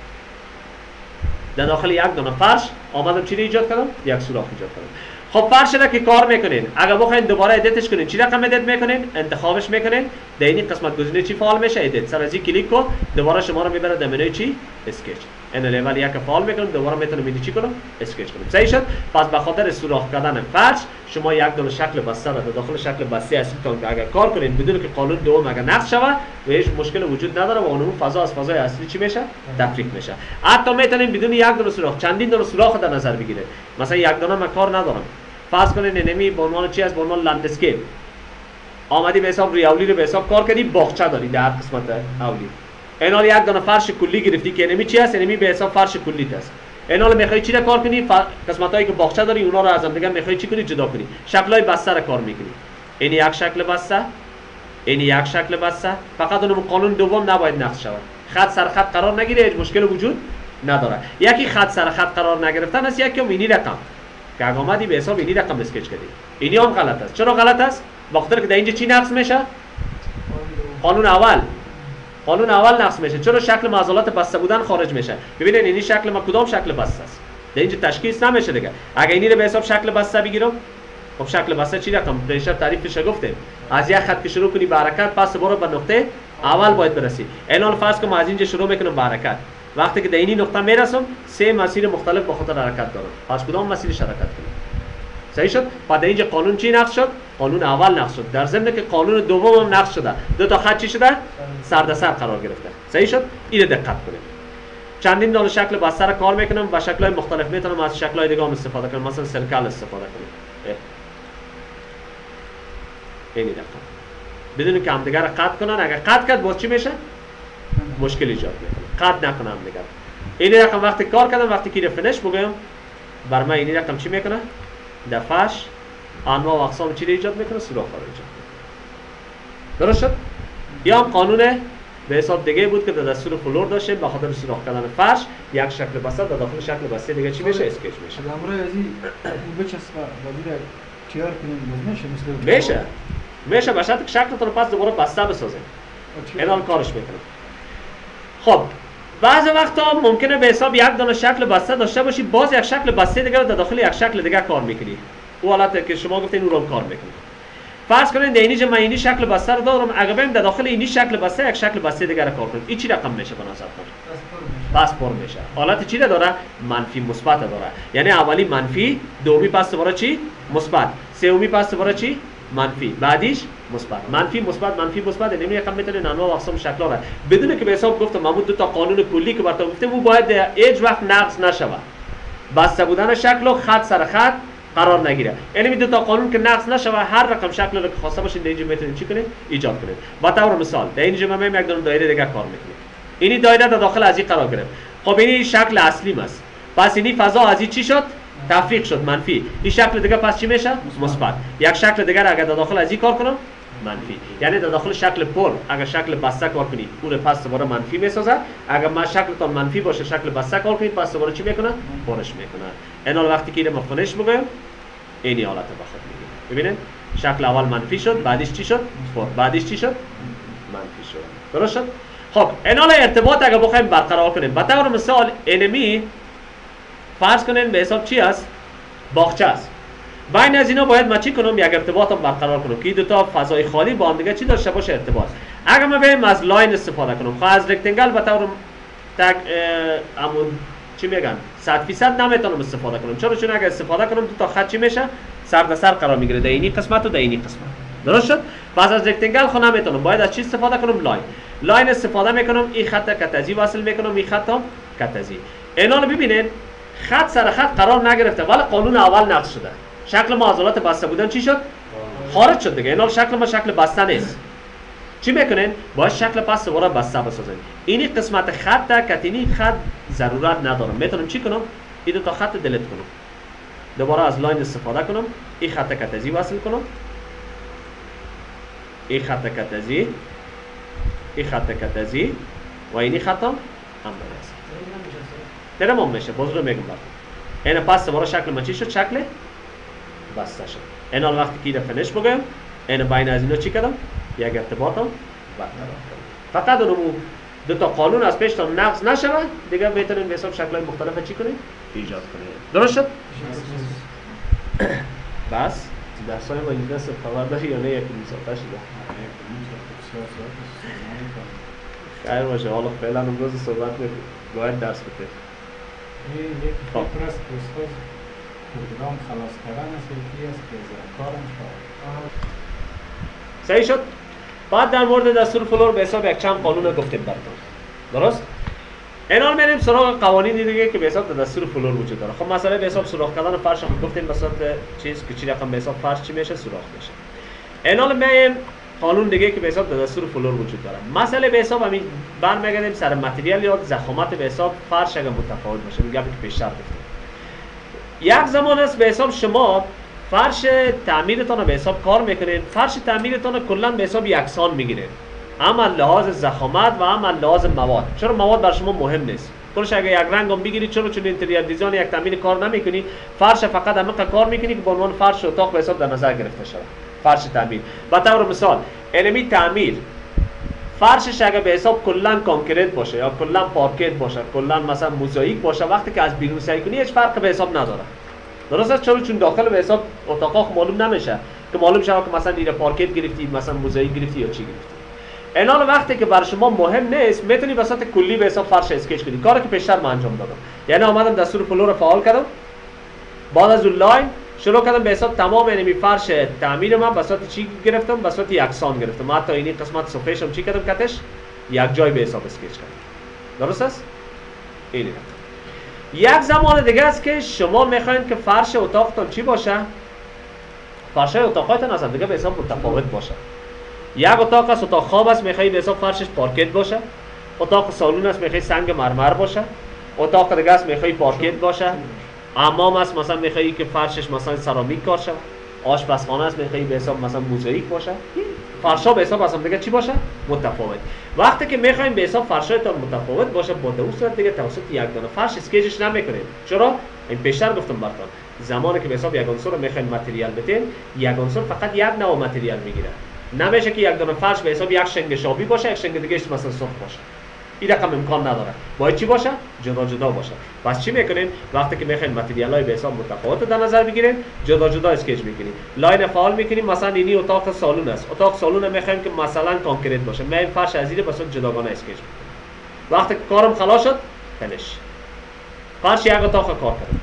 در داخل یک دونه فرش آمدم چی ایجاد کردم؟ یک سوراخ ایجاد کردم. خب فرش را که کار میکنین اگر بخواین دوباره ادیتش کنین چی رقم ادیت میکنین؟ انتخابش میکنین، در این قسمت گزینه چی فعال میشه؟ ادیت. سر از این کلیک کن دوباره شما رو میبره در منوی چی؟ اسکیچ. این لول یک فعال میکنم دوباره میتونم اینو چی کنم؟ اسکیچ کنم. صحیح شد؟ پس به خاطر سوراخ کردن فرش شما یک دونه شکل بسته را در داخل شکل بسته اصلیتون که اگر کار کنین بدون که قانون دوم اگر نقض شود و هیچ مشکل وجود نداره و اون فضا از فضای اصلی چی میشه؟ تفریق میشه. حتی میتونین بدون یک دونه سوراخ چندین دونه سوراخ در نظر بگیرید. مثلا یک دونه من کار ندارم، فرض کنین اینمی به عنوان چی است؟ به عنوان لندسکیپ آمدی به حساب ریاولی رو به حساب کار کردی، باغچه داری در قسمت اولی. اینال یک دونه فرش کلی گرفتی که اینمی چی است؟ اینمی به حساب فرش کلی است. اینال میخوای چی را کار کنی؟ قسمتایی که باغچه داری اونا رو از هم دیگه میخوای چی کنی؟ جدا کنی. شکلای بسته را کار میکنی. این یک شکل بسته، این یک شکل بسته. فقط اون قانون دوم نباید نقض شود. خط سر خط قرار نگیره، هیچ مشکل وجود نداره. یکی خط سر خط قرار نگرفتن است، یکی اینی رقم که اگه آمدی به حساب اینی رقم اسکیچ کردی. اینی هم غلط است. چرا غلط است؟ بخاطر که در اینجا چی نقض میشه؟ قانون اول. قانون اول نقض میشه. چرا؟ شکل معضلات بسته بودن خارج میشه. ببینید اینی شکل ما کدام شکل بسته است؟ در اینجا تشخیص نمیشه دیگه. اگه اینی رو به حساب شکل بسته بگیرم، خب شکل بسته چی رقم؟ پیش تعریفش گفتیم. از یک خط که شروع کنی به حرکت پس برو به نقطه اول باید برسی. الان فرض کن ما از اینجا شروع میکنم به حرکت. وقتی که در اینی نقطه میرسم سه مسیر مختلف به خاطر حرکت دارم. پس کدام مسیرش حرکت کنم؟ صحیح شد؟ بعد در اینجا قانون چی نقض شد؟ قانون اول نقض شد. در ضمن که قانون دوم هم نقض شده. دو تا خط چی شده؟ سر در سر قرار گرفته. صحیح شد؟ اینو دقت کنید. چندین دونه شکل بسته را کار میکنم و شکل‌های مختلف میتونم از شکل‌های دیگه هم استفاده کنم. مثلا سرکل استفاده کنم. اینی دقت. بدون که هم دیگه را قطع کنن. اگر قطع کرد باز چی میشه؟ مشکل ایجاد میکنه. قطع نکنم دیگه. اینی رقم وقتی کار کردم وقتی که فینش بگم بر من اینی رقم چی میکنه؟ در فرش انواع و اقسام چی ایجاد میکنه؟ سوراخ رو ایجاد میکنه. درست شد؟ یا هم قانون به حساب دیگه بود که در دستور فلور داشتیم به خاطر سوراخ کردن فرش یک شکل بسته در داخل شکل بسته دیگه چی میشه؟ اسکیچ میشه. امروز از این بچسبه و دیگه تیار کنیم میشه مثل میشه. میشه به شرطی که شکلتون رو پس دوباره بسته بسازیم. الان کارش میکنم. خب بعضی وقتا ممکنه به حساب یک دونه شکل بسته داشته باشی باز یک شکل بسته دیگه در داخل یک شکل دیگه کار میکنی. او حالت که شما گفتین اون رو کار میکنی. فرض کنین در اینجا من اینی شکل بسته رو دارم، اگه بریم در داخل اینی شکل بسته یک شکل بسته دیگه کار کنیم. این چی رقم میشه به نظرتون؟ پس پر میشه. حالت چی داره؟ منفی مثبت داره. یعنی اولی منفی، دومی پس دوباره چی؟ مثبت. سومی پس دوباره چی؟ منفی. بعدیش مثبت. منفی مثبت منفی مثبت. یعنی یکم میتونه انواع و اقسام شکل‌ها را بدون که به حساب گفتم محمود دو تا قانون کلی که براتون گفتم او باید هیچ وقت نقض نشود. بسته بودن شکل و خط سر خط قرار نگیره. یعنی دو تا قانون که نقض نشود هر رقم شکل رو که خواسته باشین در اینجا میتونید چی کنید؟ ایجاد کنید. با طور مثال در اینجا من یک دونه دایره دیگه کار میکنم. اینی دایره در داخل از این قرار گرفت. خب این شکل اصلی است. پس این فضا از این چی شد؟ تفریق شد، منفی. این شکل دیگه پس چی میشه؟ مثبت. یک شکل دیگر اگر در داخل از این کار کنم منفی. یعنی در داخل شکل پر اگر شکل بسته کار کنی او رو پس دوباره منفی میسازه. اگر ما شکلتون منفی باشه شکل بسته کار کنید پس دوباره چی میکنه؟ پرش میکنه. این حال وقتی که اینو مفنش بگم این حالت بخواد میگیم. ببینید شکل اول منفی شد، بعدش چی شد؟ پر. بعدش چی شد؟ منفی شد. درست شد؟ خب این حال ارتباط اگر بخوایم برقرار کنیم به طور مثال انمی فرض کنین به حساب چی است؟ باغچه است. بین از اینا باید ما چی کنم؟ یک ارتباط هم برقرار کنم که این دو تا فضای خالی با هم دیگه چی داشته باشه؟ ارتباط. اگر ما بریم از لاین استفاده کنم، خب از رکتانگل به طور تک همون چی میگن؟ صد فیصد نمیتونم استفاده کنم. چرا؟ چون اگر استفاده کنم دو تا خط چی میشه؟ سر به سر قرار میگیره. در اینی قسمت و در اینی قسمت. درست شد؟ پس از رکتانگل خود نمیتونم. باید از چی استفاده کنم؟ لاین. لاین استفاده میکنم، این خط کتازی وصل میکنم، این خط کتازی. اینا رو ببینید خط سر خط قرار نگرفته ولی قانون اول نقض شده. شکل ما از حالت بسته بودن چی شد؟ خارج شد دیگه. اینا شکل ما شکل بسته نیست. چی میکنین؟ باید شکل پس دوباره بسته بسازین. اینی قسمت خط تا کتینی خط ضرورت ندارم. میتونم چی کنم؟ این دو تا خط دلیت کنم. دوباره از لاین استفاده کنم، این خط کتازی وصل کنم. این خط کتازی، این خط کتازی و اینی خط هم برسه. درم هم میشه. باز رو میگم براتون. این پس دوباره شکل ما چی شد؟ شکل بسته شد. این حال وقتی که اینو فنش بگم، این بین از اینا چی کردم؟ یک ارتباط هم برقرار کردم. فقط اونمو دو تا قانون از پیش تا نقض نشه دیگه میتونین به حساب شکل‌های مختلف چی کنید؟ ایجاد کنید. درست شد؟ بس درسای ما اینجا سر خبر داری یا نه یکی میساته شده؟ خیر باشه. حالا فعلا امروز صحبت میکنیم. باید درس بکنید. این یک فکر است که استاد پروگرام خلاص کردن است یکی است که کارم شد. صحیح شد؟ بعد در مورد دستور فلور به حساب یک چند قانون گفتیم براتون. درست؟ اینال میریم سراغ قوانین دیگه که به حساب دستور فلور وجود داره. خب مثلا به حساب سوراخ کردن فرش هم گفتیم به حساب چیز که چی رقم به حساب فرش چی میشه؟ سوراخ میشه. اینال میایم قانون دیگه که به حساب دستور فلور وجود داره. مسئله به حساب همین برمیگردیم سر متریال یا ضخامت به حساب فرش اگه متفاوت باشه. میگم که پیشتر گفتیم. یک زمان است به حساب شما فرش تعمیرتان به حساب کار میکنید. فرش تعمیرتان کلا به حساب یکسان میگیرید. اما لحاظ ضخامت و اما لحاظ مواد. چرا مواد بر شما مهم نیست؟ کلش اگه یک رنگ هم بگیرید چرا؟ چون اینتریور دیزاین یک تعمیر کار نمیکنی. فرش فقط عمیق کار میکنی که به عنوان فرش اتاق به حساب در نظر گرفته شود. فرش تعمیر. به طور مثال انمی تعمیر فرشش اگه به حساب کلا کانکریت باشه یا کلا پارکت باشه، کلا مثلا موزاییک باشه، وقتی که از بیرون سعی کنی هیچ فرق به حساب نداره. درست است؟ چرا؟ چون داخل به حساب اتاق معلوم نمیشه که معلوم شه که مثلا دیره پارکت گرفتی، مثلا موزاییک گرفتی یا چی گرفتی. اینال وقتی که بر شما مهم نیست میتونی وسط کلی به حساب فرش اسکچ کنی. کاری که پیشتر من انجام دادم. یعنی اومدم دستور فلور رو فعال کردم. بعد از اون لاین شروع کردم به حساب تمام اینمی فرش تعمیر من وسط چی گرفتم؟ وسط یکسان گرفتم. حتی اینی قسمت صفحه‌ش هم چی کردم کتش؟ یک جای به حساب اسکچ کردم. درست است؟ اینه. یک زمان دیگه است که شما میخواین که فرش اتاقتون چی باشه؟ فرش اتاقاتون اصلا دیگه به حساب متفاوت باشه. یک اتاق است اتاق خواب است میخوای به حساب فرشش پارکت باشه. اتاق سالون است میخوای سنگ مرمر باشه. اتاق دیگه است میخوای پارکت باشه. حمام است مثلا میخوای که فرشش مثلا سرامیک کار شه. آشپزخانه است میخوای به حساب مثلا موزاییک باشه. فرشا به حساب اصلا دیگه چی باشه؟ متفاوت. وقتی که میخوایم به حساب فرشاتون متفاوت باشه با دو صورت دیگه توسط یک دانه فرش اسکیجش نمیکنیم. چرا؟ این پیشتر گفتم براتون. زمانی که به حساب یک عنصر رو میخواین متریال بتین، یک عنصر فقط یک نوع متریال میگیره. نمیشه که یک دانه فرش به حساب یک شنگ شابی باشه، یک شنگ دیگه مثلا سرخ باشه. این رقم امکان نداره. باید چی باشه؟ جدا جدا باشه. پس چی میکنین؟ وقتی که میخواین متریالای به حساب متفاوت در نظر بگیرین، جدا جدا اسکچ میکنین. لاین فعال میکنین. مثلا اینی اتاق سالون است. اتاق سالون میخوایم که مثلا کانکریت باشه. میایم فرش از این وسط جداگانه اسکچ میکنیم. وقتی که کارم خلاص شد، فینیش. فرش یک اتاق کار کردم.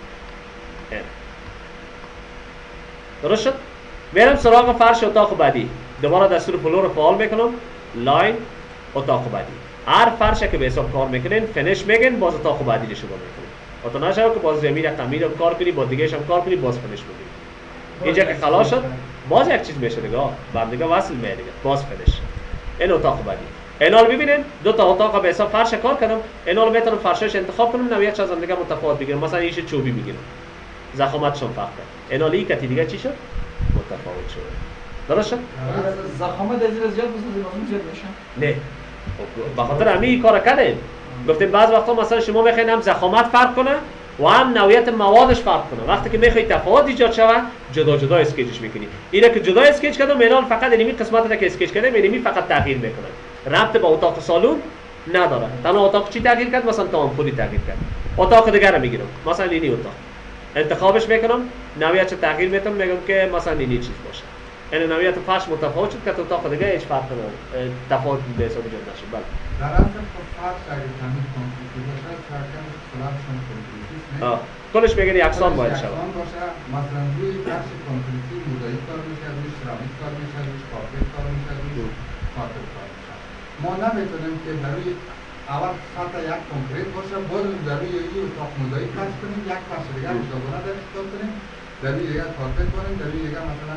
درست شد؟ میرم سراغ فرش اتاق بعدی. دوباره دستور فلور رو فعال میکنم. لاین اتاق بعدی. هر فرشی که به حساب کار میکنین فینیش میگن، باز اتاق بعدی رو شروع میکنین. اتا نشه که باز زمین را تعمیر کار کنی، با دیگه‌ش هم کار کنی، باز فینیش بگیری. اینجا که خلاص شد، باز یک چیز میشه دیگه. بعد دیگه وصل میشه دیگه. باز فینیش. این اتاق بعدی. اینال ببینید دو تا اتاق به حساب فرش کار کردم، اینال میتونم فرشش انتخاب کنم، نوعیتش از هم دیگه متفاوت بگیرم. مثلا اینش چوبی میگیرم، ضخامتشون فرق کرد. اینال این کتی دیگه چی شد؟ متفاوت شد. درست شد؟ زخامت از این زیاد بسازیم از اون زیاد بشه؟ نه. به خاطر همین این کار کردیم. گفتیم بعض وقتا مثلا شما میخواین هم ضخامت فرق کنه و هم نوعیت موادش فرق کنه. وقتی که میخوای تفاوت ایجاد شود جدا جدا اسکیچش میکنی. اینه که جدا اسکیچ کردم، اینال فقط اینمی قسمت را که اسکیچ کردم اینمی فقط تغییر میکنه. ربط به اتاق سالن نداره. تنها اتاق چی تغییر کرد؟ مثلا تامپولی تغییر کرد. اتاق دیگر رو میگیرم، مثلا اینی اتاق انتخابش میکنم، نوعیتش تغییر میدم، میگم که مثلا اینی چیز باشه. این نوعیت فرش متفاوت شد که تو اتاق دیگه هیچ فرق نداره، تفاوت به حساب ایجاد نشه. بله در اصل خب فرش اگه کمی کانکریتی باشه سرکمش سلبشون کانکریتی است. کلش میگن یکسان باید شود. یکسان باشه. مثلا روی فرش کانکریتی موزاییک کار میشه، روی سرامیک کار میشه، روی کارپت کار میشه، روی کارپت کار میشه. ما نمیتونیم که برای اول سطح یک کانکریت باشه، باز در روی این اتاق موزاییک فرش کنیم، یک فرش دیگه جداگانه درش کار کنیم، در روی دیگه کارپت کنیم، در روی دیگه مثلا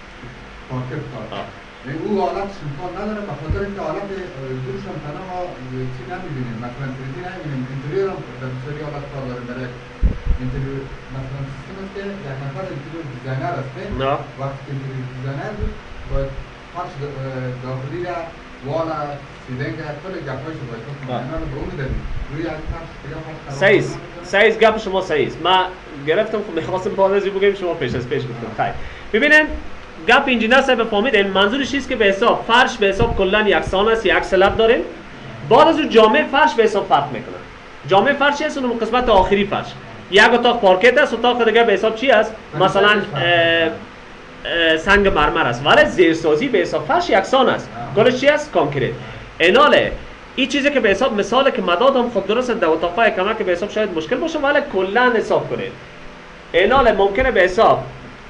کارپت کار کنیم. یعنی او حالت امکان نداره، به خاطر اینکه حالت دورش هم تنها ما چی نمیبینیم، مثلا تریدی نمیبینیم، اینتریور هم در بسیاری حالت کار داریم. برای اینتریور مثلا سیستم است که یک نفر اینتریور دیزاینر است، وقتی که اینتریور دیزاینر بود باید فرش داخلی را والا سیدنگ کل گپایش رو باید کنیم، اینا رو به اون میدادیم روی یک فرش دیگه فرش سعیز سعیز گپ شما سعیز. ما گرفتم خب میخواستم پادازی بگیم شما پیش از پیش گفتم. خیر ببینن گپ انجینیر صاحب فهمیدین منظورش چیست که به حساب فرش به حساب کلا یکسان است، یک سلب داریم. بعد از اون جامعه فرش به حساب فرق میکنه. جامعه فرش چی است؟ اون قسمت آخری فرش. یک اتاق پارکت است، اتاق دیگه به حساب چی است؟ مثلا اه اه سنگ مرمر است، ولی زیرسازی به حساب فرش یکسان است. کلش چی است؟ کانکریت. ایناله این چیزی که به حساب مثاله که مدادم خود درست در اتاقای کمر که به حساب شاید مشکل باشه، ولی کلا حساب کنید. ایناله ممکنه به حساب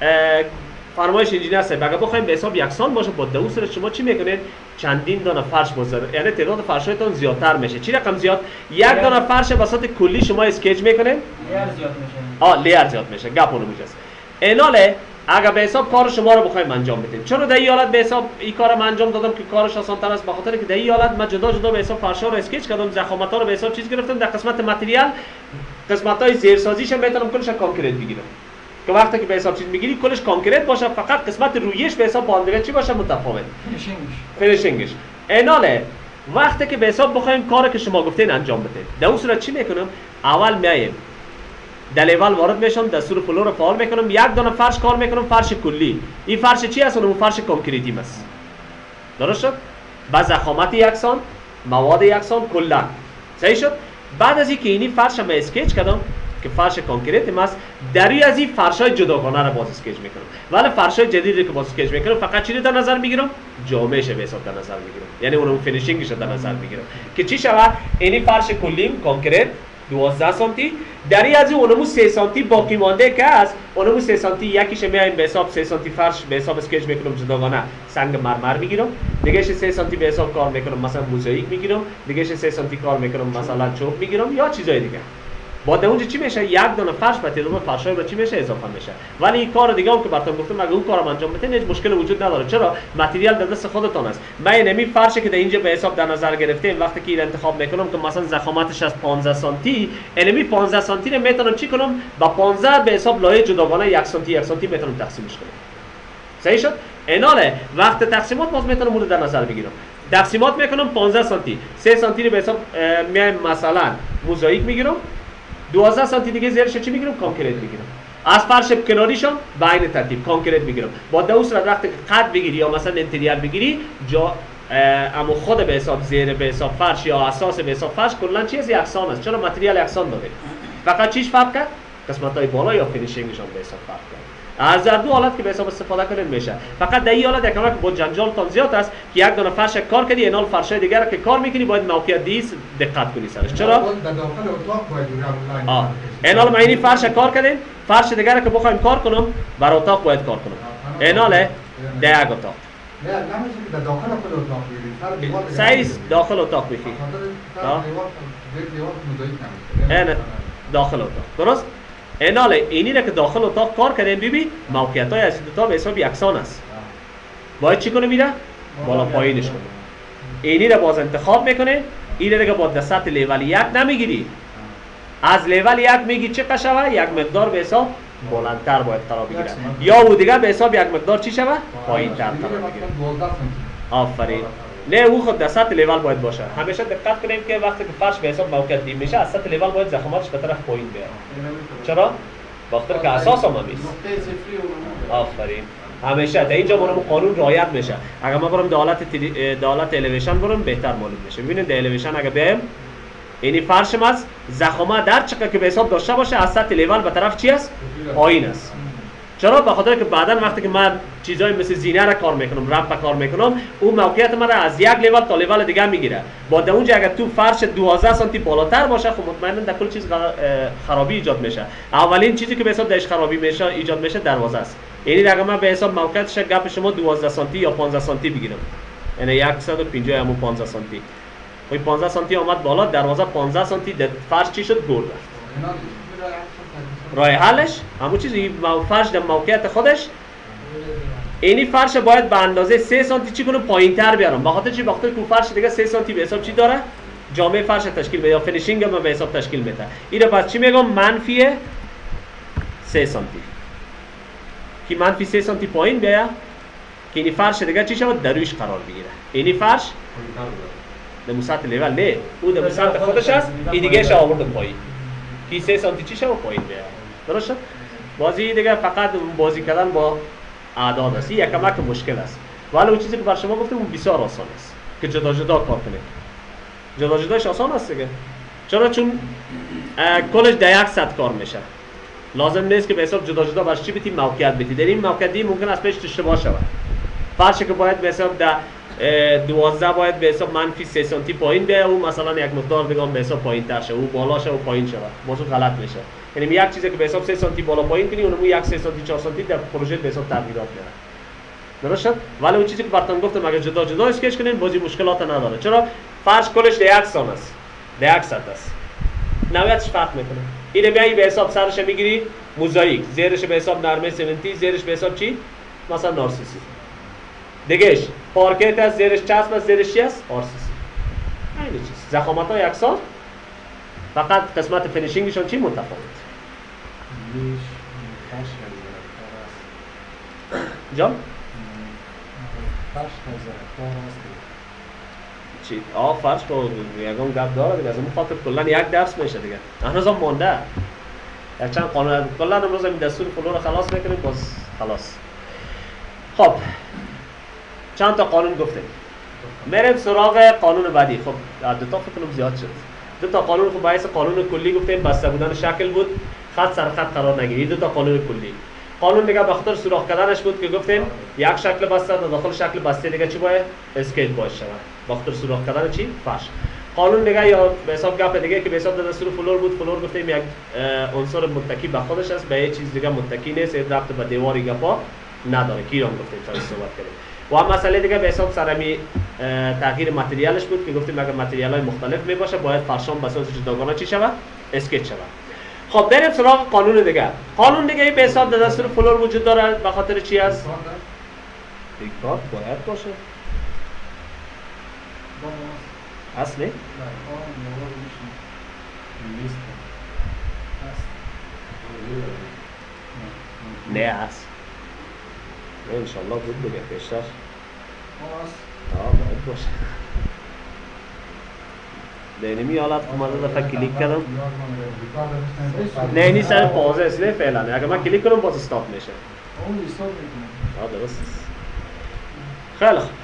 فرمایش انجینیر صاحب اگه بخوایم به حساب یکسان باشه با دو سر شما چی میکنید؟ چندین دانه فرش بذارید، یعنی تعداد فرشایتون زیادتر میشه. چی رقم زیاد؟ یک دانه فرش بساط کلی شما اسکیچ میکنید، لیر زیاد میشه. آ لیر زیاد میشه. گپ اونو میجاست. ایناله اگه به حساب کار شما رو بخوایم انجام بدیم، چرا در این حالت به حساب این کارم انجام دادم که کارش آسان تر است؟ به خاطر که در این حالت من جدا جدا به حساب فرشا رو اسکیچ کردم، ضخامت‌ها رو به حساب چیز گرفتم، در قسمت متریال قسمت‌های زیرسازیش هم میتونم کلش کانکریت بگیرم. که وقتی که به حساب چیز میگیری کلش کانکریت باشه، فقط قسمت رویش به حساب باندگی چی باشه؟ متفاوت. فینیشینگش. فینیشینگش. ایناله وقتی که به حساب بخوایم کاری که شما گفتین انجام بدیم، در اون صورت چی میکنم؟ اول میایم در لیول وارد میشم، دستور فلو رو فعال میکنم، یک دانه فرش کار میکنم، فرش کلی. این فرش چی هست؟ اون فرش کانکریتی است. درست شد؟ با ضخامت یکسان، مواد یکسان کلا. صحیح شد؟ بعد از اینکه اینی فرش رو اسکیچ کردم که فرش کانکریت است، دری از این فرشای جداگانه رو باز اسکیچ میکنم. ولی فرشای جدیدی که باز اسکیچ میکنم فقط چی رو در نظر میگیرم؟ جامعهش به حساب در نظر میگیرم. یعنی اون فینیشینگش رو در نظر میگیرم که چی شود؟ اینی فرش کلیم کانکریت دوازده سانتی، دری از اونمو سه سانتی باقی مانده که است، اونمو سه سانتی یکیش میایم به حساب سه سانتی فرش به حساب اسکیچ میکنم جداگانه، سنگ مرمر میگیرم، دیگهش سه سانتی به حساب کار میکنم مثلا موزاییک میگیرم، دیگهش سه سانتی کار میکنم مثلا چوب میگیرم یا چیزای دیگه. بعد اونجا چی میشه؟ یک دونه فرش به تعداد فرشای با چی میشه؟ اضافه میشه. ولی این کار دیگه هم که براتون گفتم اگه اون کارو انجام بدین هیچ مشکلی وجود نداره. چرا؟ متریال در دست خودتون است. من نمی فرشی که در اینجا به حساب در نظر گرفتیم وقتی که این انتخاب میکنم که مثلا ضخامتش از پانزده سانتی، انمی پانزده سانتی رو میتونم چی کنم؟ با پانزده به حساب لایه جداگانه یک سانتی یک سانتی میتونم تقسیمش کنم. صحیح شد؟ ایناله وقت تقسیمات باز میتونم اون رو در نظر بگیرم. تقسیمات میکنم پانزده سانتی، سه سانتی رو به حساب میایم مثلا موزاییک میگیرم، دوازده سانتی دیگه زیرش چی میگیرم؟ کانکریت میگیرم. از فرش کناریشون به این ترتیب کانکریت میگیرم. با دو صورت وقتی که قد بگیری یا مثلا انتریال بگیری جا اما خود به حساب زیر به حساب فرش یا اساس به حساب فرش کلا چیز یکسان است. چرا متریال یکسان داره. فقط چیش فرق کرد؟ قسمت‌های بالا یا فینیشینگشون به حساب فرق کرد. از در دو حالت که به حساب استفاده کنید میشه. فقط در این حالت یکم که با جنجال تان زیاد است که یک دونه فرش کار کردی اینال فرشای دیگر که کار میکنی باید موقعیت دیس دقت کنی سرش. چرا؟ در داخل اتاق باید روی آه اینال ما اینی فرش کار کردیم، فرش دیگر که بخوایم کار کنم بر اتاق باید کار کنم. ایناله در یک اتاق. نه نمیشه که در داخل خود اتاق بگیرید. سایز داخل اتاق بگیری. ها. نه داخل اتاق. درست؟ ایناله اینی را که داخل اتاق کار کردیم ببین موقعیت‌های از دو تا به حساب یکسان است. باید چی کنه میره؟ بالا پایینش کنه. اینی رو باز انتخاب میکنین، این دیگه با دستت لیول یک نمیگیری، از لیول یک میگی چه قشوه یک مقدار به حساب بلندتر باید قرار بگیره یا او دیگه به حساب یک مقدار چی شوه پایینتر قرار بگیره. آفرین. نه او خود در سطح لیول باید باشه. همیشه دقت کنیم که وقتی که فرش به حساب موقع دیم میشه از سطح لیول باید زخماتش به طرف پایین بیاد. چرا؟ وقتی که اساس هم همیست. آفرین. همیشه در اینجا منم قانون رعایت میشه. اگر ما برم دالت تری... دالت الیویشن برم بهتر معلوم میشه. ببینید در الیویشن اگر بیایم اینی فرشم از زخمه در چقدر که به حساب داشته باشه از سطح لیول به طرف چی است؟ پایین است. چرا؟ به خاطر که بعدا وقتی که من چیزای مثل زینه را کار میکنم، رمپ کار میکنم، اون موقعیت من را از یک لیول تا لیول دیگه میگیره. با در اونجا اگر تو فرش دوازده سانتی بالاتر باشه خب مطمئنا در کل چیز خرابی ایجاد میشه. اولین چیزی که به حساب درش خرابی میشه ایجاد میشه دروازه است. یعنی اگر من به حساب موقعیتش گپ شما دوازده سانتی یا پانزده سانتی بگیرم، یعنی صد و پنجاه یا پانزده سانتی، خب پانزده سانتی اومد بالا، دروازه پانزده سانتی در فرش چی شد؟ گل رفت. راه حلش همون چیز این فرش در موقعیت خودش اینی فرش باید به اندازه سه سانتی چی کنم پایینتر بیارم. بخاطر چی؟ بخاطر که فرش دیگه سه سانتی به حساب چی داره؟ جامعه فرش تشکیل میده یا فینیشینگ هم به حساب تشکیل میده. اینو پس چی میگم؟ منفی سه سانتی. کی منفی سه سانتی پایین بیا که اینی فرش دیگه چی شود؟ در روش قرار بگیره. اینی فرش در سطح لیول نه، او در سطح خودش است، این دیگه شو آورد پایین. کی سه سانتی چی شو پایین بیا. درست شد؟ بازی دیگه فقط بازی کردن با اعداد است. یک کمک مشکل است. ولی اون چیزی که بر شما گفتم اون بسیار آسان است که جدا جدا کار کنید. جدا جداش آسان است دیگه. چرا؟ چون کلش در یک سطح کار میشه. لازم نیست که به حساب جدا جدا برش چی بیتی موقعیت بیتی. در این موقعیتی ممکن است پیش اشتباه شود. فرشی که باید به حساب در دوازده باید به حساب منفی سه سانتی پایین بیاد، اون مثلا یک مقدار دیگه به حساب پایین تر شه، او بالا شه و پایین شه. موضوع غلط میشه. یعنی یک چیزی که به حساب سه سانتی بالا پایین کنی اونم یک سه سانتی چهار سانتی در پروژه به حساب تغییرات میاره. درست شد؟ ولی اون چیزی که براتون گفتم اگه جدا جدا اسکچ کنین بازی مشکلات نداره. چرا؟ فرش کلش در یک سان است. در یک سطح است. نوعیتش فرق میکنه. اینو بیای به حساب سرش میگیری موزاییک، زیرش به حساب نرمه سمنتی، زیرش به حساب چی؟ مثلا نارسیسی. دیگهش پارکت است، زیرش چسب است، زیرش چی است؟ آر سی سی. همین چیز. ضخامت‌ها یکسان. فقط قسمت فینیشینگشون چی متفاوت؟ جان؟ چی؟ آه فرش با یکم گپ داره دیگه. از اون خاطر کلا یک درس میشه دیگه. هنوز هم مونده. یک چند قانون کلا امروز این دستور فلور رو خلاص میکنیم باز خلاص. خب چند تا قانون گفتیم. میریم سراغ قانون بعدی. خب دو تا فکر کنم زیاد شد. دو تا قانون خب باعث قانون کلی گفتیم بسته بودن شکل بود، خط سر خط قرار نگیرید. دو تا قانون کلی. قانون دیگه به خاطر سوراخ کردنش بود که گفتیم یک شکل بسته و داخل شکل بسته دیگه چی باید؟ اسکیت باشه. به خاطر سوراخ کردن چی؟ فرش. قانون دیگه یا به حساب گپ دیگه که به حساب دستور فلور بود. فلور گفتیم یک عنصر متکی به خودش است، به هیچ چیز دیگه متکی نیست، ربط به دیواری گپا نداره. کی رو گفتیم تا صحبت کردیم. و هم مسئله دیگه به حساب سرمی تغییر متریالش بود که گفتیم اگر متریالای مختلف می باشه باید فرشان به اساس جداگانه چی شود؟ اسکیت شود. خب بریم سراغ قانون دیگه. قانون دیگه به حساب دستور فلور وجود داره. به خاطر چی است؟ دیکتات باید باشه. اصلی؟ نه است. نه انشالله بود دیگه پیشتر. آه باید باشه. دینمی حالت اومده دفعه کلیک کردم. نه اینی سر پازه است نه فعلا. اگر من کلیک کنم باز استارت میشه. اون استارت میکنه. آه درست است. خیلی خوب.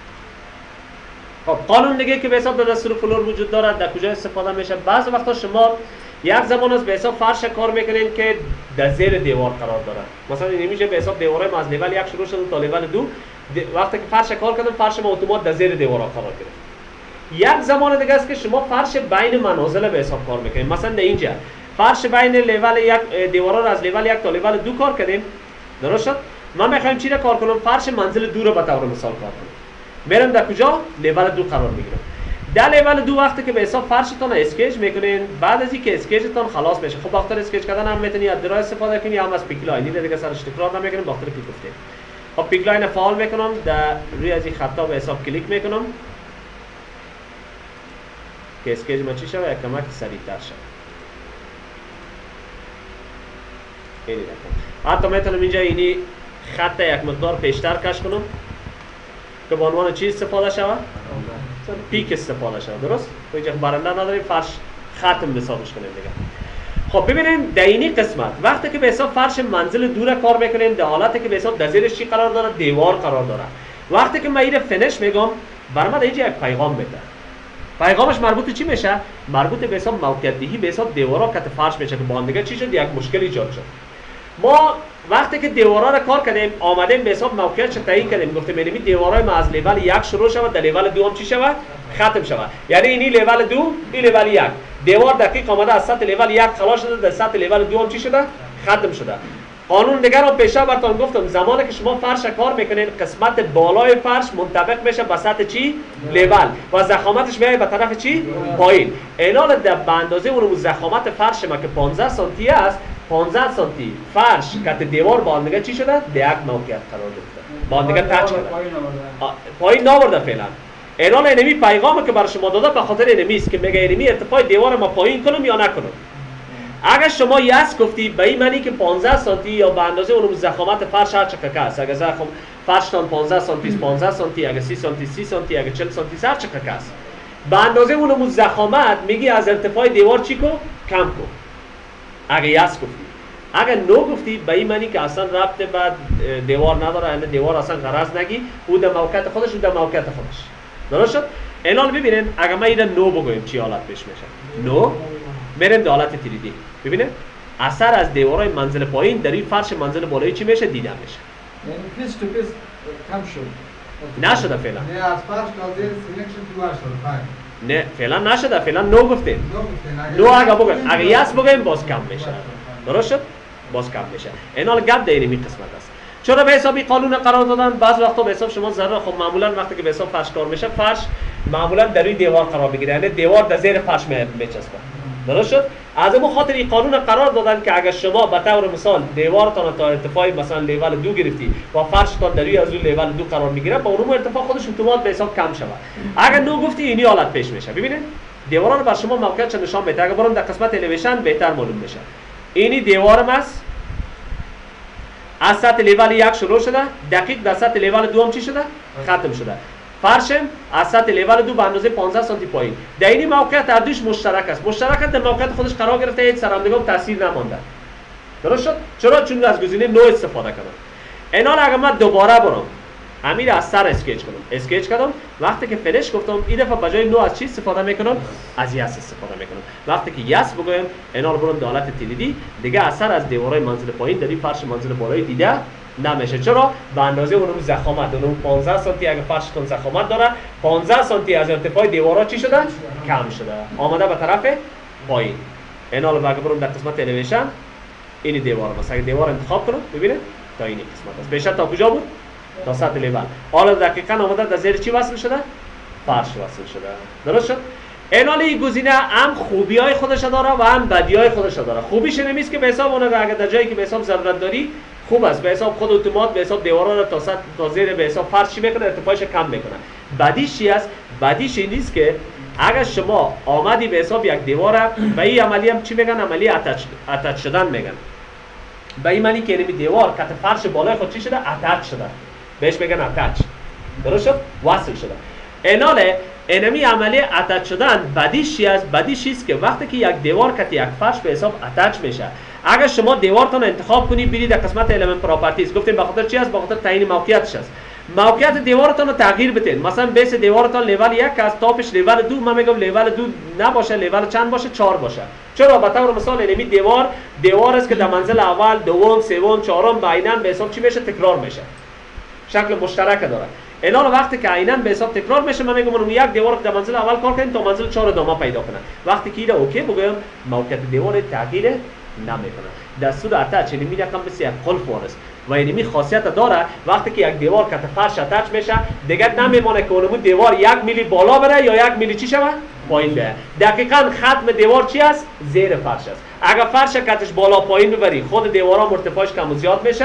خب قانون دیگه که به حساب دستور فلور وجود دارد در کجا استفاده میشه؟ بعضی وقتا شما یک زمان از به حساب فرش کار میکنین که در زیر دیوار قرار داره. مثلا این میشه به حساب دیواره ما از لیول یک شروع شده تا لیول دو. وقتی که فرش کار کردم فرش ما اتومات در زیر دیوار قرار گرفت. یک زمان دیگه است که شما فرش بین منازل به حساب کار میکنین. مثلا در اینجا فرش بین لیول یک دیوارا رو از لیول یک تا لیول دو کار کردیم. درست شد؟ ما میخوایم چی را کار کنم؟ فرش منزل دو رو به طور مثال کار کنم. میرم در کجا؟ لیول دو قرار میگیرم. در لیول دو وقتی که به حساب فرشتون اسکیچ میکنین، بعد از اینکه اسکیچتون خلاص میشه، خب وقتی اسکیچ کردن هم میتونی از درای استفاده کنی یا هم از پیکلاین. دیگه سرش تکرار نمیکنیم وقتی که گفتیم. خب پیکلاین فعال میکنم، در روی از این خطا به حساب کلیک میکنم. که اسکیج ما چی شود یک کمک سریعتر شود. اینی نکنم. حتی میتونم اینجا اینی خط یک مقدار پیشتر کش کنم که به عنوان چی استفاده شود؟ پیک استفاده شود. درست؟ اینجا برنده نداریم، فرش ختم حسابش کنیم دیگه. خب ببینید در اینی قسمت وقتی که به حساب فرش منزل دور کار میکنیم، در حالتی که به حساب در زیرش چی قرار داره؟ دیوار قرار داره. وقتی که من اینو فینش میگم برام اینجا یک پیغام میده. پیغامش مربوط به چی میشه؟ مربوط به حساب موقعیت دهی به حساب دیوارا کت فرش میشه که با هم دیگه چی شد؟ یک مشکل ایجاد شد. ما وقتی که دیوارا رو کار کردیم آمدیم به حساب موقعیتش تعیین کردیم، گفتیم می‌بینید دیوارای ما از لیول یک شروع شود، در لیول دو هم چی شود؟ ختم شود. یعنی اینی لیول دو، این لیول یک. دیوار دقیق آمده از سطح لیول یک خلاص شده، در سطح لیول دو هم چی شده؟ ختم شده. قانون دیگر رو پیشا براتون گفتم، زمانی که شما فرش کار میکنین قسمت بالای فرش منطبق میشه به سطح چی؟ لیول و ضخامتش میاد به طرف چی؟ پایین. اینال در به اندازه اون ضخامت فرش ما که پانزده سانتی است، پانزده سانتی فرش کت دیوار با هم دیگه چی شده؟ در یک موقعیت قرار گرفته. با هم دیگه تچ کرده. پایین نآورده فعلا. اینال اینمی پیغامی که برای شما داده به خاطر اینمی است که میگه اینمی ارتفاع دیوار ما پایین کنم یا نکنم. اگر شما یس گفتی به این معنی که پانزده سانتی یا به اندازه اون ضخامت فرش هر چقدر است، اگر ضخم فرشتان پانزده سانتی است پانزده سانتی، اگر سی سانتی سی سانتی، اگر چهل سانتی هر چقدر است، به اندازه اون ضخامت میگی از ارتفاع دیوار چی کو؟ کم کو. اگر یس گفتی. اگر نو گفتی به این معنی که اصلا ربط به دیوار نداره، یعنی دیوار اصلا غرض نگی، او در موقعیت خودش او در موقعیت خودش. درست شد؟ الان ببینید اگر ما اینو نو بگویم چی حالت پیش میشه؟ نو میریم در حالت تریدی. ببینید اثر از دیوارهای منزل پایین در این فرش منزل بالایی چی میشه؟ دیده میشه. یعنی پیس تو پیس کم شد. نشده فعلا. نه از فرش تا زیر سیلکشن تو شد. نه فعلا نشده، فعلا نو گفتیم. نو اگه بگویم، اگه یس بگویم باز کم میشه. درست شد؟ باز کم میشه. اینال گپ در این قسمت است. چرا به حسابی قانون قرار دادن؟ بعض وقتا به حساب شما ذره خب معمولا وقتی که به حساب فرش کار میشه، فرش معمولا در روی دیوار قرار میگیره، یعنی دیوار در زیر فرش میچسبه. درست شد؟ از اون خاطر این قانون قرار دادن که اگر شما به طور مثال دیوارتان تا ارتفاع مثلا لیول دو گرفتی و فرشتان در روی از اون لیول دو قرار میگیره، با اون ارتفاع خودش اتومات به حساب کم شود. اگر نو گفتی اینی حالت پیش میشه. ببینید دیواران بر شما موقعیتش نشان میده. اگر برام در قسمت الیویشن بهتر معلوم میشه. اینی دیوارم است. از سطح لیول یک شروع شده، دقیق در سطح لیول دو هم چی شده؟ ختم شده. فرشم از سطح لیول دو به اندازه پانزده سانتی پایین. در این موقعیت هر دوش مشترک است. مشترکت در موقعیت خودش قرار گرفته، هیچ سرندگان تاثیر نمانده. درست شد؟ چرا؟ چون از گزینه نو استفاده کردم. اینال اگر من دوباره برم امیر از سر اسکیچ کنم، اسکیچ کردم، وقتی که فینش گفتم این دفعه به جای نو از چی استفاده میکنم؟ از یس استفاده میکنم. وقتی که یس بگویم اینال برم در حالت تلیدی دیگه اثر از دیوارهای منزل پایین در این فرش منزل بالایی دیده نمیشه. چرا؟ به اندازه اون ضخامت، اون پانزده سانتی اگه فرشتون ضخامت داره، پانزده سانتی از ارتفاع دیوارها چی شده؟ کم شده. آمده به طرف پایین. اینال اگه برم در قسمت الیویشن این دیوار است. اگه دیوار انتخاب کنم ببینید تا این قسمت است. بیشتر تا کجا بود؟ تا سطح لیول. حالا دقیقاً آمده در زیر چی وصل شده؟ فرش وصل شده. درست شد؟ اینال این گزینه هم خوبی‌های خودش داره و هم بدی‌های خودش داره. خوبیش اینه که به حساب اون اگه در جایی که به حساب ضرورت داری خوب است، به حساب خود اتومات به حساب دیوارا رو تا سطح تا زیر به حساب فرش چی میکنه؟ ارتفاعش کم میکنه. بدیش چی است؟ بدیش این نیست که اگر شما آمدی به حساب یک دیوار به این عملی هم چی میگن؟ عملی اتچ اتچ شدن میگن. به این معنی که این دیوار کت فرش بالای خود چی شده؟ اتچ شده. بهش میگن اتچ. درست شد؟ وصل شده. ایناله اینمی عملی اتچ شدن بدیش چی است؟ بدیش چیست که وقتی که یک دیوار کت یک فرش به حساب اتچ میشه، اگر شما دیوارتون انتخاب کنی برید در قسمت المنت پراپرتیز، گفتیم به خاطر چی است؟ به خاطر تعیین موقعیتش است. موقعیت دیوارتون رو تغییر بدین. مثلا بیس دیوارتون لیول یک است، تاپش لیول دو، من میگم لیول دو نباشه، لیول چند باشه؟ چهار باشه. چرا؟ به طور مثال اینمی دیوار دیوار است که در منزل اول، دوم، سوم، چهارم عیناً به حساب چی میشه؟ تکرار میشه. شکل مشترک داره. اینا وقتی که عیناً به حساب تکرار میشه، من میگم اون یک دیوار در منزل اول کار کنین تا منزل چهار ادامه پیدا کنه. وقتی که اینا اوکی بگم موقعیت دیوار تغییر نمیکنه. دستور اتچ اینمی رقم مثل یک قلف وارست و اینمی خاصیت داره وقتی که یک دیوار کت فرش اتچ میشه دیگه نمیمونه که اون دیوار یک میلی بالا بره یا یک میلی چی شود؟ پایین بره. دقیقاً ختم دیوار چی است؟ زیر فرش است. اگر فرش کتش بالا پایین ببری خود دیوارها ارتفاعش کم و زیاد میشه،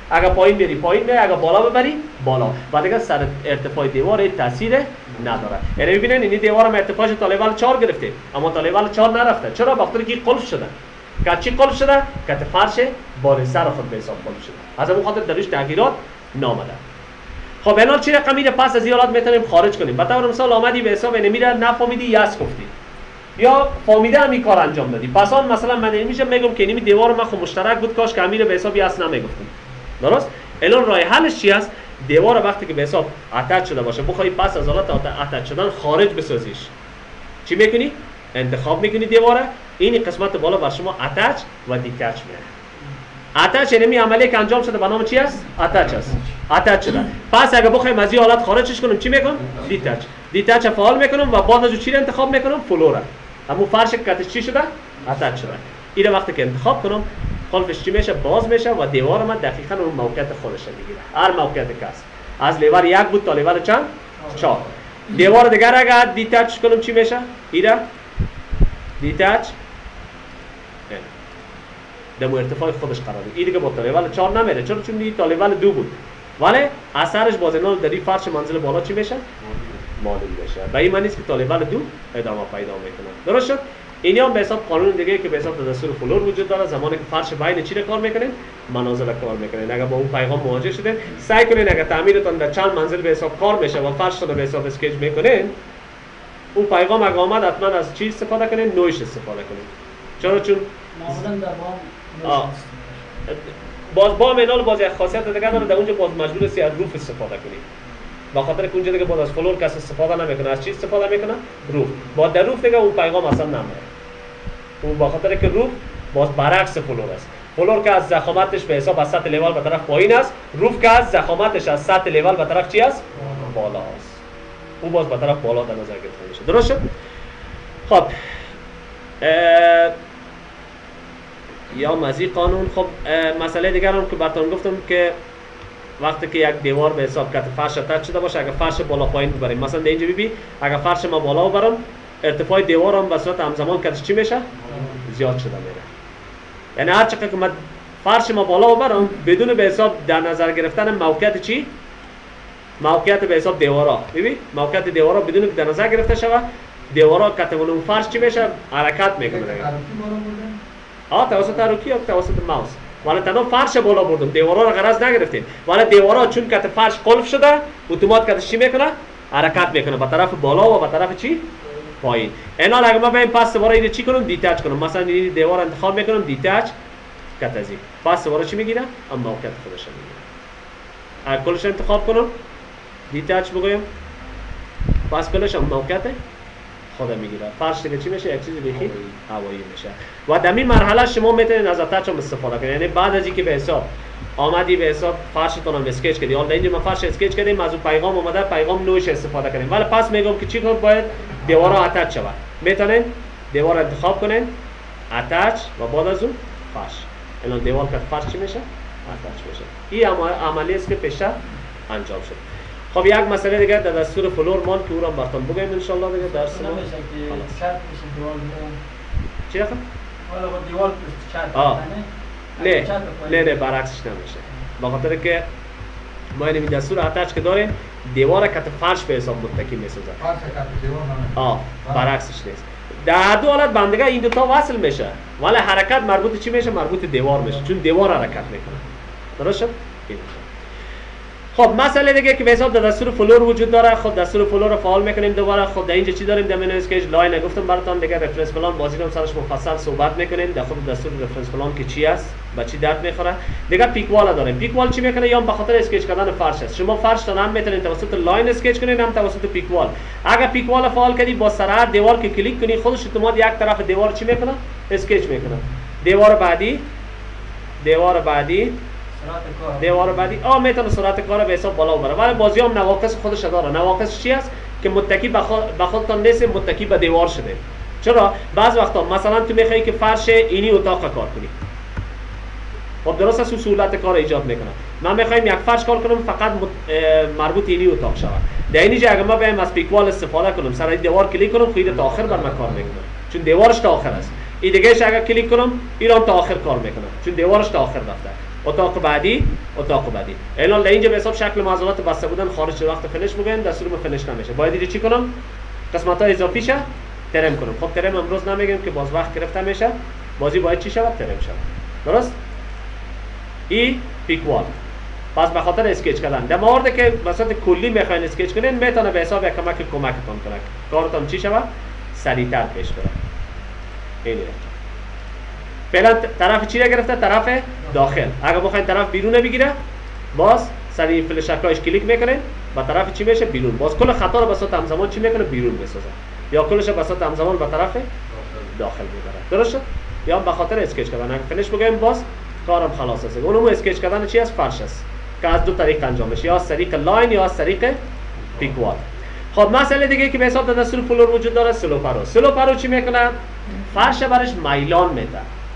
اگر پایین بری پایین میای، اگر بالا ببری بالا و دیگه سر ارتفاع دیوار تاثیر نداره. یعنی ببینید این دیوار هم ارتفاعش تا لول چهار گرفته اما تا لول چهار نرفته. چرا؟ بخاطر که قلف شده. که چی قلف شده؟ که فرش بار سر خود به حساب قلف شده. از همون خاطر درش تغییرات نامده. خب الان چه رقمی رو پس از این حالت میتونیم خارج کنیم؟ به طور مثال آمدی به حساب نمیره نفهمیدی یس گفتی یا فهمیده هم این کار انجام دادی. پس آن مثلا من نمیشه میگم که این دیوار ما خود مشترک بود کاش که امیر به حساب یس نمیگفتیم. درست؟ الان راه حلش چی است؟ دیوار وقتی که به حساب اتچ شده باشه بخوای پس از حالت اتچ شدن خارج بسازیش. چی میکنی؟ انتخاب میکنی دیواره، این قسمت بالا بر شما اتچ و دیتچ میاد. اتچ یعنی عملی که انجام شده به نام چی است؟ اتچ است. اتچ شده. پس اگه بخوایم از این حالت خارجش کنیم چی میکنم؟ دیتچ. دیتچ فعال میکنم و بعد از چی رو انتخاب میکنم؟ فلور. همون فرش کتش چی شده؟ اتچ شده. این وقتی که انتخاب کنم قلفش چی میشه؟ باز میشه و دیوار ما دقیقاً اون موقعیت خودش میگیره. هر موقعیت کس از لیور یک بود تا لیور چند؟ چهار. دیوار دیگر اگر دیتچ کنم چی میشه؟ اینا دیتچ در ارتفاع خودش قرار میگیره. این دیگه با تا لیول چهار نمیره. چرا؟ چون این تا لیول دو بود. ولی اثرش باز اینا در این فرش منزل بالا چی میشه؟ معلوم میشه. به این معنی است که تا لیول دو ادامه پیدا میکنه. درست شد؟ اینی هم به حساب قانون دیگه که به حساب دستور فلور وجود داره. زمانی که فرش بین چی رو کار میکنین؟ منازل کار میکنین. اگر با اون پیغام مواجه شدین سعی کنین اگر تعمیرتون در چند منزل به حساب کار میشه و فرش رو به حساب اسکیچ میکنین اون پیغام اگه آمد حتما از چی استفاده کنین؟ نویش استفاده کنین. چرا؟ چون معمولا در بام باز با منال باز یک خاصیت دیگه داره. در اونجا باز مجبور هستی از روف استفاده کنی. با خاطر که اونجا دیگه باز از فلور کس استفاده نمیکنه. از چی استفاده میکنه؟ روف. با در روف دیگه اون پیغام اصلا نمیره. اون با خاطر که روف باز برعکس فلور است. فلور که از ضخامتش به حساب از سطح لیول به طرف پایین است، روف که از ضخامتش از سطح لیول به طرف چی است؟ بالا است. اون باز به طرف بالا در نظر گرفته میشه. درست شد؟ خب یا مزی قانون. خب مسئله دیگر هم که براتون گفتم که وقتی که یک دیوار به حساب کت فرش تچ شده باشه اگر فرش بالا پایین ببریم مثلا در اینجا ببین اگر فرش ما بالا ببرم ارتفاع دیوار هم به صورت همزمان کتش چی میشه؟ زیاد شده میره. یعنی هر چقدر که من فرش ما بالا ببرم بدون به حساب در نظر گرفتن موقعیت چی؟ موقعیت به حساب دیوارا. ببین موقعیت دیوارا بدون که در نظر گرفته شود دیوارا کتمون اون فرش چی میشه؟ حرکت میکنه. آه توسط تروکی یا توسط ماوس. ولی تنها فرش بالا بردم دیوارا رو غرض نگرفتیم. ولی دیوارا چون که فرش قلف شده اتومات کتش چی میکنه؟ حرکت میکنه به طرف بالا و به طرف چی؟ پایین. اینا اگه ما بریم پس دوباره اینو چی کنم؟ دیتچ کنم. مثلا این دیوار انتخاب میکنم دیتچ کتازی. پس دوباره چی میگیره؟ ام موقعیت خودش میگیره. اگه کلش انتخاب کنم دیتچ بگویم پس کلش ام موقعیت خود میگیره. فرش دیگه چی میشه؟ یک چیزی بخیر هوایی میشه. و در این مرحله شما میتونید از اتچ هم استفاده کنید. یعنی بعد از اینکه به حساب آمدی به حساب فرشتون هم اسکیچ کردی، حالا اینجا ما فرش اسکیچ کردیم از اون پیغام اومده پیغام نوش استفاده کنیم. ولی پس میگم که چی کنید؟ باید دیوار اتچ شود. میتونید دیوار انتخاب کنید اتچ و بعد از اون فرش. الان دیوار که فرش چی میشه؟ اتچ میشه. این عملیه است که پیشتر انجام شد. خب یک مسئله دیگه در دستور فلور مان که او را براتون بگیم ان شاء الله دیگه درس ما. نمیشه که چت بشه دیوار میون. چی رقم؟ حالا با دیوار چت آه. کنه. نه نه نه برعکسش نمیشه. با خاطر که ما این دستور اتچ که داریم دیوار کت فرش به حساب متکی میسازه. فرش کت دیوار نمیشه. آه برعکسش نیست. در هر دو حالت بندگاه این دو تا وصل میشه. ولی حرکت مربوط چی میشه؟ مربوط دیوار میشه. چون دیوار حرکت میکنه. درست شد؟ خب مسئله دیگه که به حساب در دستور فلور وجود داره. خب دستور فلور رو فعال میکنیم دوباره. خب در اینجا چی داریم؟ در منو اسکیچ لاین گفتم براتون دیگه رفرنس پلان بازی رو سرش مفصل صحبت میکنیم. در خود دستور رفرنس پلان که چی است با چی درد میخوره. دیگه پیک وال داریم. پیک وال چی میکنه؟ یا به خاطر اسکیچ کردن فرش است. شما فرش تا هم میتونید توسط لاین اسکیچ کنید هم توسط پیک وال. اگر پیک وال فعال کردی با سر هر دیوار که کلیک کنی خودش اتومات یک طرف دیوار چی میکنه؟ اسکیچ میکنه. دیوار بعدی دیوار بعدی دیوار بعدی آ میتونه سرعت کار به حساب بالا ببره. ولی بازی هم نواقص خودش داره. نواقص چی است؟ که متکی به خودتان نیست، متکی به دیوار شده. چرا؟ بعض وقتا مثلا تو میخوای که فرش اینی اتاق کار کنی. خب درست است سهولت کار ایجاد میکنه. من میخوایم یک فرش کار کنم فقط مربوط اینی اتاق شود. در اینجا اگه ما بیایم از پیکوال استفاده کنم سر این دیوار کلیک کنم خود تا آخر بر من کار میکنه. چون دیوارش تا آخر است. این دیگه اگه کلیک کنم ایران تا آخر کار میکنه. چون دیوارش تا آخر رفته. اتاق بعدی اتاق بعدی. الان در اینجا به حساب شکل معضلات بسته بودن خارج وقت فینیش میگن دستور فینیش نمیشه. باید اینجا چی کنم؟ قسمت های اضافی شه ترم کنم. خب ترم امروز نمیگیم که باز وقت گرفته میشه. بازی باید چی شود؟ ترم شود. درست؟ ای پیک وال. پس به خاطر اسکیچ کردن در موردی که وسط کلی میخواین اسکیچ کنین میتونه به حساب یک کمک کمکتون کنه. کارتون چی شود؟ سریعتر پیش بره. اینه. فعلا طرف چی را گرفته؟ طرف داخل. اگر بخواین طرف بیرون بگیره باز سری فلشکایش کلیک میکنین با طرف چی میشه؟ بیرون. باز کل خطا رو به صورت همزمان چی میکنه؟ بیرون میسازه. یا کلش به صورت همزمان به طرف داخل میبره. درست شد؟ یا به خاطر اسکیچ کردن. اگر فینیش بگیم باز کارم خلاص است. اونم اسکیچ کردن چی است؟ فرش است. که از دو طریق انجام میشه، یا از طریق لاین یا از طریق پیک وال. خب مسئله دیگه که به حساب دستور فلور وجود داره سلوپرو. سلوپرو چی میکنه؟ فرش برش میلان میده.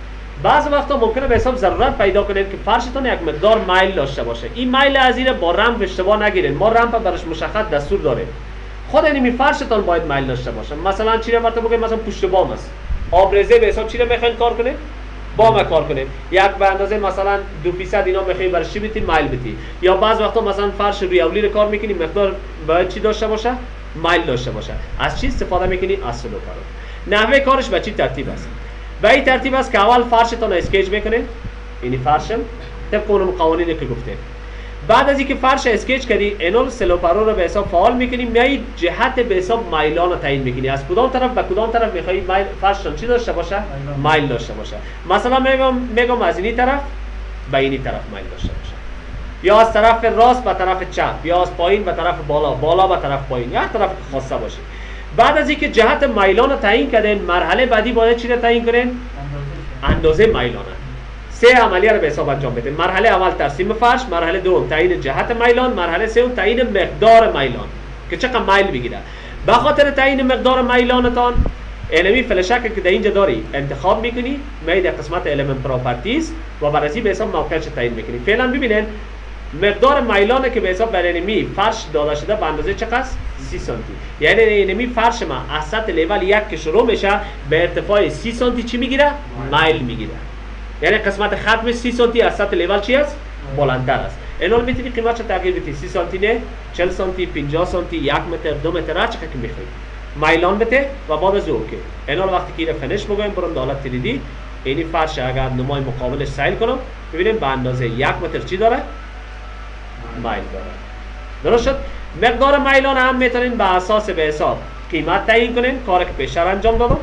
بعض وقتا ممکنه به حساب ضرورت پیدا کنید که فرشتون یک مقدار میل داشته باشه. این میل از این با رمپ اشتباه نگیرید. ما رمپ برش مشخص دستور داریم. خود این فرشتون باید میل داشته باشه. مثلا چی رو برات بگم؟ مثلا پشت بام است. آبریزه به حساب چی رو میخواین کار کنید؟ بام کار کنید. یک به اندازه مثلا دو درصد اینا میخواین برای چی بتی؟ میل بتی. یا بعض وقتا مثلا فرش روی اولی رو کار میکنی مقدار باید چی داشته باشه؟ میل داشته باشه. از چی استفاده میکنی؟ از سلوپرو. نحوه کارش به چی ترتیب است؟ به این ترتیب است که اول فرشتون رو اسکیچ میکنید. اینی فرشم طبق اون قوانینی که گفتیم. بعد از اینکه فرش اسکیچ کردی اینو سلوپرو رو به حساب فعال میکنی، میای جهت به حساب میلان رو تعیین میکنی. از کدام طرف به کدام طرف میخوای میل فرشتون چی داشته باشه؟ میل داشته باشه. مثلا میگم میگم از اینی طرف به اینی طرف میل داشته باشه. یا از طرف راست به طرف چپ، یا از پایین به طرف بالا، بالا به طرف پایین، یا طرف که خواسته باشه. بعد از اینکه جهت میلان رو تعیین کردین، مرحله بعدی باید چی رو تعیین کنین؟ اندازه میلان. سه عملیه رو به حساب انجام بدین. مرحله اول ترسیم فرش، مرحله دوم تعیین جهت میلان، مرحله سوم تعیین مقدار میلان که چقدر میل بگیره. به خاطر تعیین مقدار میلانتان علمی فلشک که در اینجا داری انتخاب میکنی، می در قسمت element properties و بررسی به حساب موقعش تعیین میکنی. فعلا ببینید مقدار میلانه که به حساب برای انمی فرش داده شده به اندازه چقدر؟ سی سانتی. یعنی انمی فرش ما از سطح لیول یک که شروع میشه به ارتفاع سی سانتی چی میگیره؟ میل میگیره. یعنی قسمت ختم سی سانتی از سطح لیول چی است؟ بلندتر است. اینو میتونی قیمتش تغییر بدی. سی سانتی نه، چهل سانتی، پنجاه سانتی، یک متر، دو متر هر چقدر که میخوای. میلان بده و بعد از اوکی. اینو وقتی که فینیش میگم برام دالت تریدی اینی فرش اگر نمای مقابلش سیل کنم ببینیم به اندازه یک متر چی داره؟ میل داره. درست شد؟ مقدار میلان هم میتونین به اساس به حساب قیمت تعیین کنین، کاری که پیشتر انجام دادم.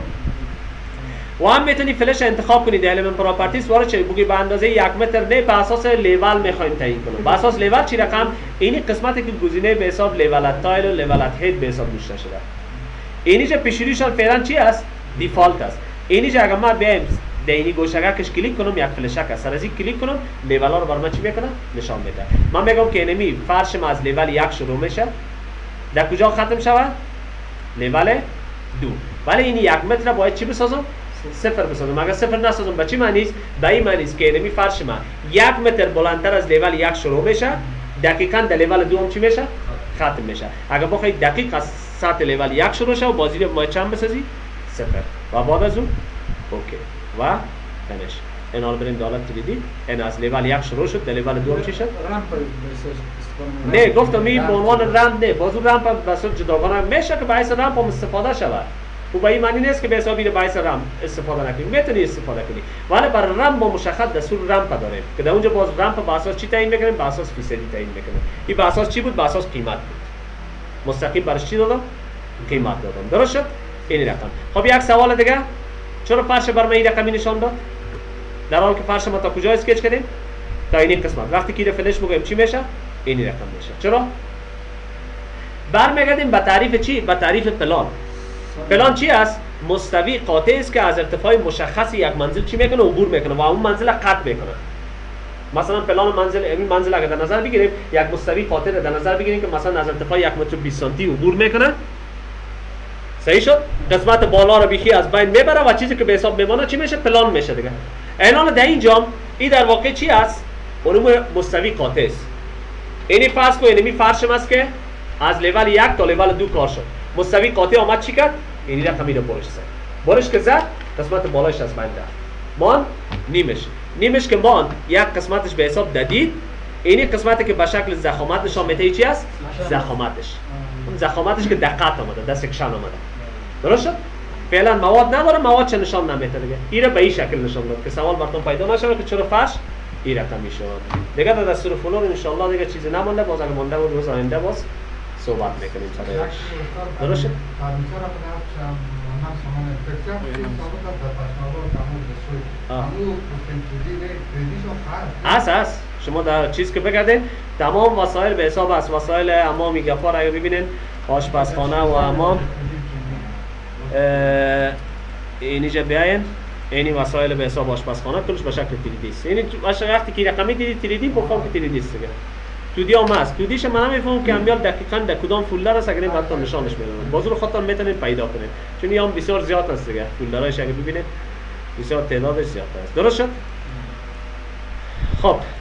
و هم میتونی فلش انتخاب کنید element properties وارد چه بگی به اندازه یک متر نه به اساس لیول میخواین تعیین کنم. به اساس لیول چی رقم؟ اینی قسمتی که گزینه به حساب لیول تایل و لیول هید به حساب نوشته شده. اینی که پیشگیریشان فعلا چی است؟ دیفالت است. اینی که اگر ما بیایم در اینی گوشه‌کش کلیک کنم یک فلشک است. سر از این کلیک کنم لیول ها رو برام چی میکنه؟ نشان میده. من میگم که انمی فرش ما از لیول یک شروع میشه. در کجا ختم شود؟ لیول دو. ولی این یک متر باید چی بسازم؟ صفر بسازم. اگر صفر نسازم به چی معنی است؟ به این معنی است که انمی فرش ما یک متر بلندتر از لیول یک شروع میشه، دقیقاً در لیول دو هم چی میشه؟ ختم میشه. اگر بخوای دقیق از سطح لیول یک شروع شه و بازی رو باید چند بسازی؟ صفر. و بعد از اون اوکی و فینیش. این حال بریم دالت تریدی. این از لیول یک شروع شد، در لیول دو هم چی شد؟ رمپ نه گفتم این به عنوان رمپ نه، بازو رمپ به صورت جداگانه میشه که باعث رمپ هم استفاده شود. و به این معنی نیست که به حسابی رو باعث رمپ استفاده نکنی، میتونی استفاده کنی. ولی برای رمپ ما مشخص دستور رمپ داریم که در اونجا باز رمپ به اساس چی تعیین میکنیم؟ به اساس فیصدی تعیین میکنیم. این به اساس چی بود؟ به اساس قیمت بود. مستقیم برش چی دادم؟ قیمت دادم. درست شد؟ این رقم. خب یک سوال دیگه، چرا فرش بر من این رقمی نشان داد؟ در حالی که فرش ما تا کجا اسکیچ کردیم؟ تا این قسمت. وقتی که فلش میگیم چی میشه؟ این رقم میشه. چرا؟ برمیگردیم به تعریف چی؟ به تعریف پلان. پلان چی است؟ مستوی قاطع است که از ارتفاع مشخص یک منزل چی میکنه؟ عبور میکنه و اون منزل را قطع میکنه. مثلا پلان منزل این منزل اگر در نظر بگیریم، یک مستوی قاطع در نظر بگیریم که مثلا از ارتفاع یک متر و بیست سانتی عبور میکنه. صحیح شد؟ قسمت بالا رو بیخی از بین میبره و چیزی که به حساب میمونه چی میشه؟ پلان میشه دیگه. الان در اینجا این در واقع چی است؟ اون مستوی قاطع است. اینی فرض کو اینمی فرشم است که از لیول یک تا لیول دو کار شد. مستوی قاطع آمد چی کرد؟ اینی رقمی رو برش زد. برش که زد قسمت بالایش از بین رفت. مان نیمش. نیمش که ماند یک قسمتش به حساب دادید، اینی قسمتی که به شکل زخامت نشان میده چی است؟ زخامتش. اون زخامتش که دقت آمده، دست کشان آمده. درست شد؟ فعلا مواد نداره، مواد چه نشان نمیده دیگه. این را به این شکل نشان داد که سوال براتون پیدا نشه که چرا فرش این رقم میشد. دیگه در دستور فلور ان شاء الله دیگه چیزی نمونده، باز اگه مونده بود روز آینده باز صحبت میکنیم سر درست شد؟ فرنیچر را بدم من سامان فکر کنم ثابت در پشنوار تمام بسوی همون پرسنتیجی نه کردیشو خرد هست هست شما در چیز که بگردین تمام وسایل به حساب است. وسایل حمامی گفار اگه ببینین آشپزخانه و حمام اینجا بیاین، اینی وسایل به حساب آشپزخانه کلش به شکل تری دی است. یعنی وقتی که رقمی دیدی تری دی بفهم که تری دی است دیگه. تو دی هم هست. تو دیش من نمیفهمم که امیال دقیقاً در کدام فولدر است، اگر این براتون نشانش میدم. بازور خودتون میتونید پیدا کنید. چون این هم بسیار زیاد است دیگه. فولدرایش اگه ببینید بسیار تعدادش زیاد است. درست شد؟ خب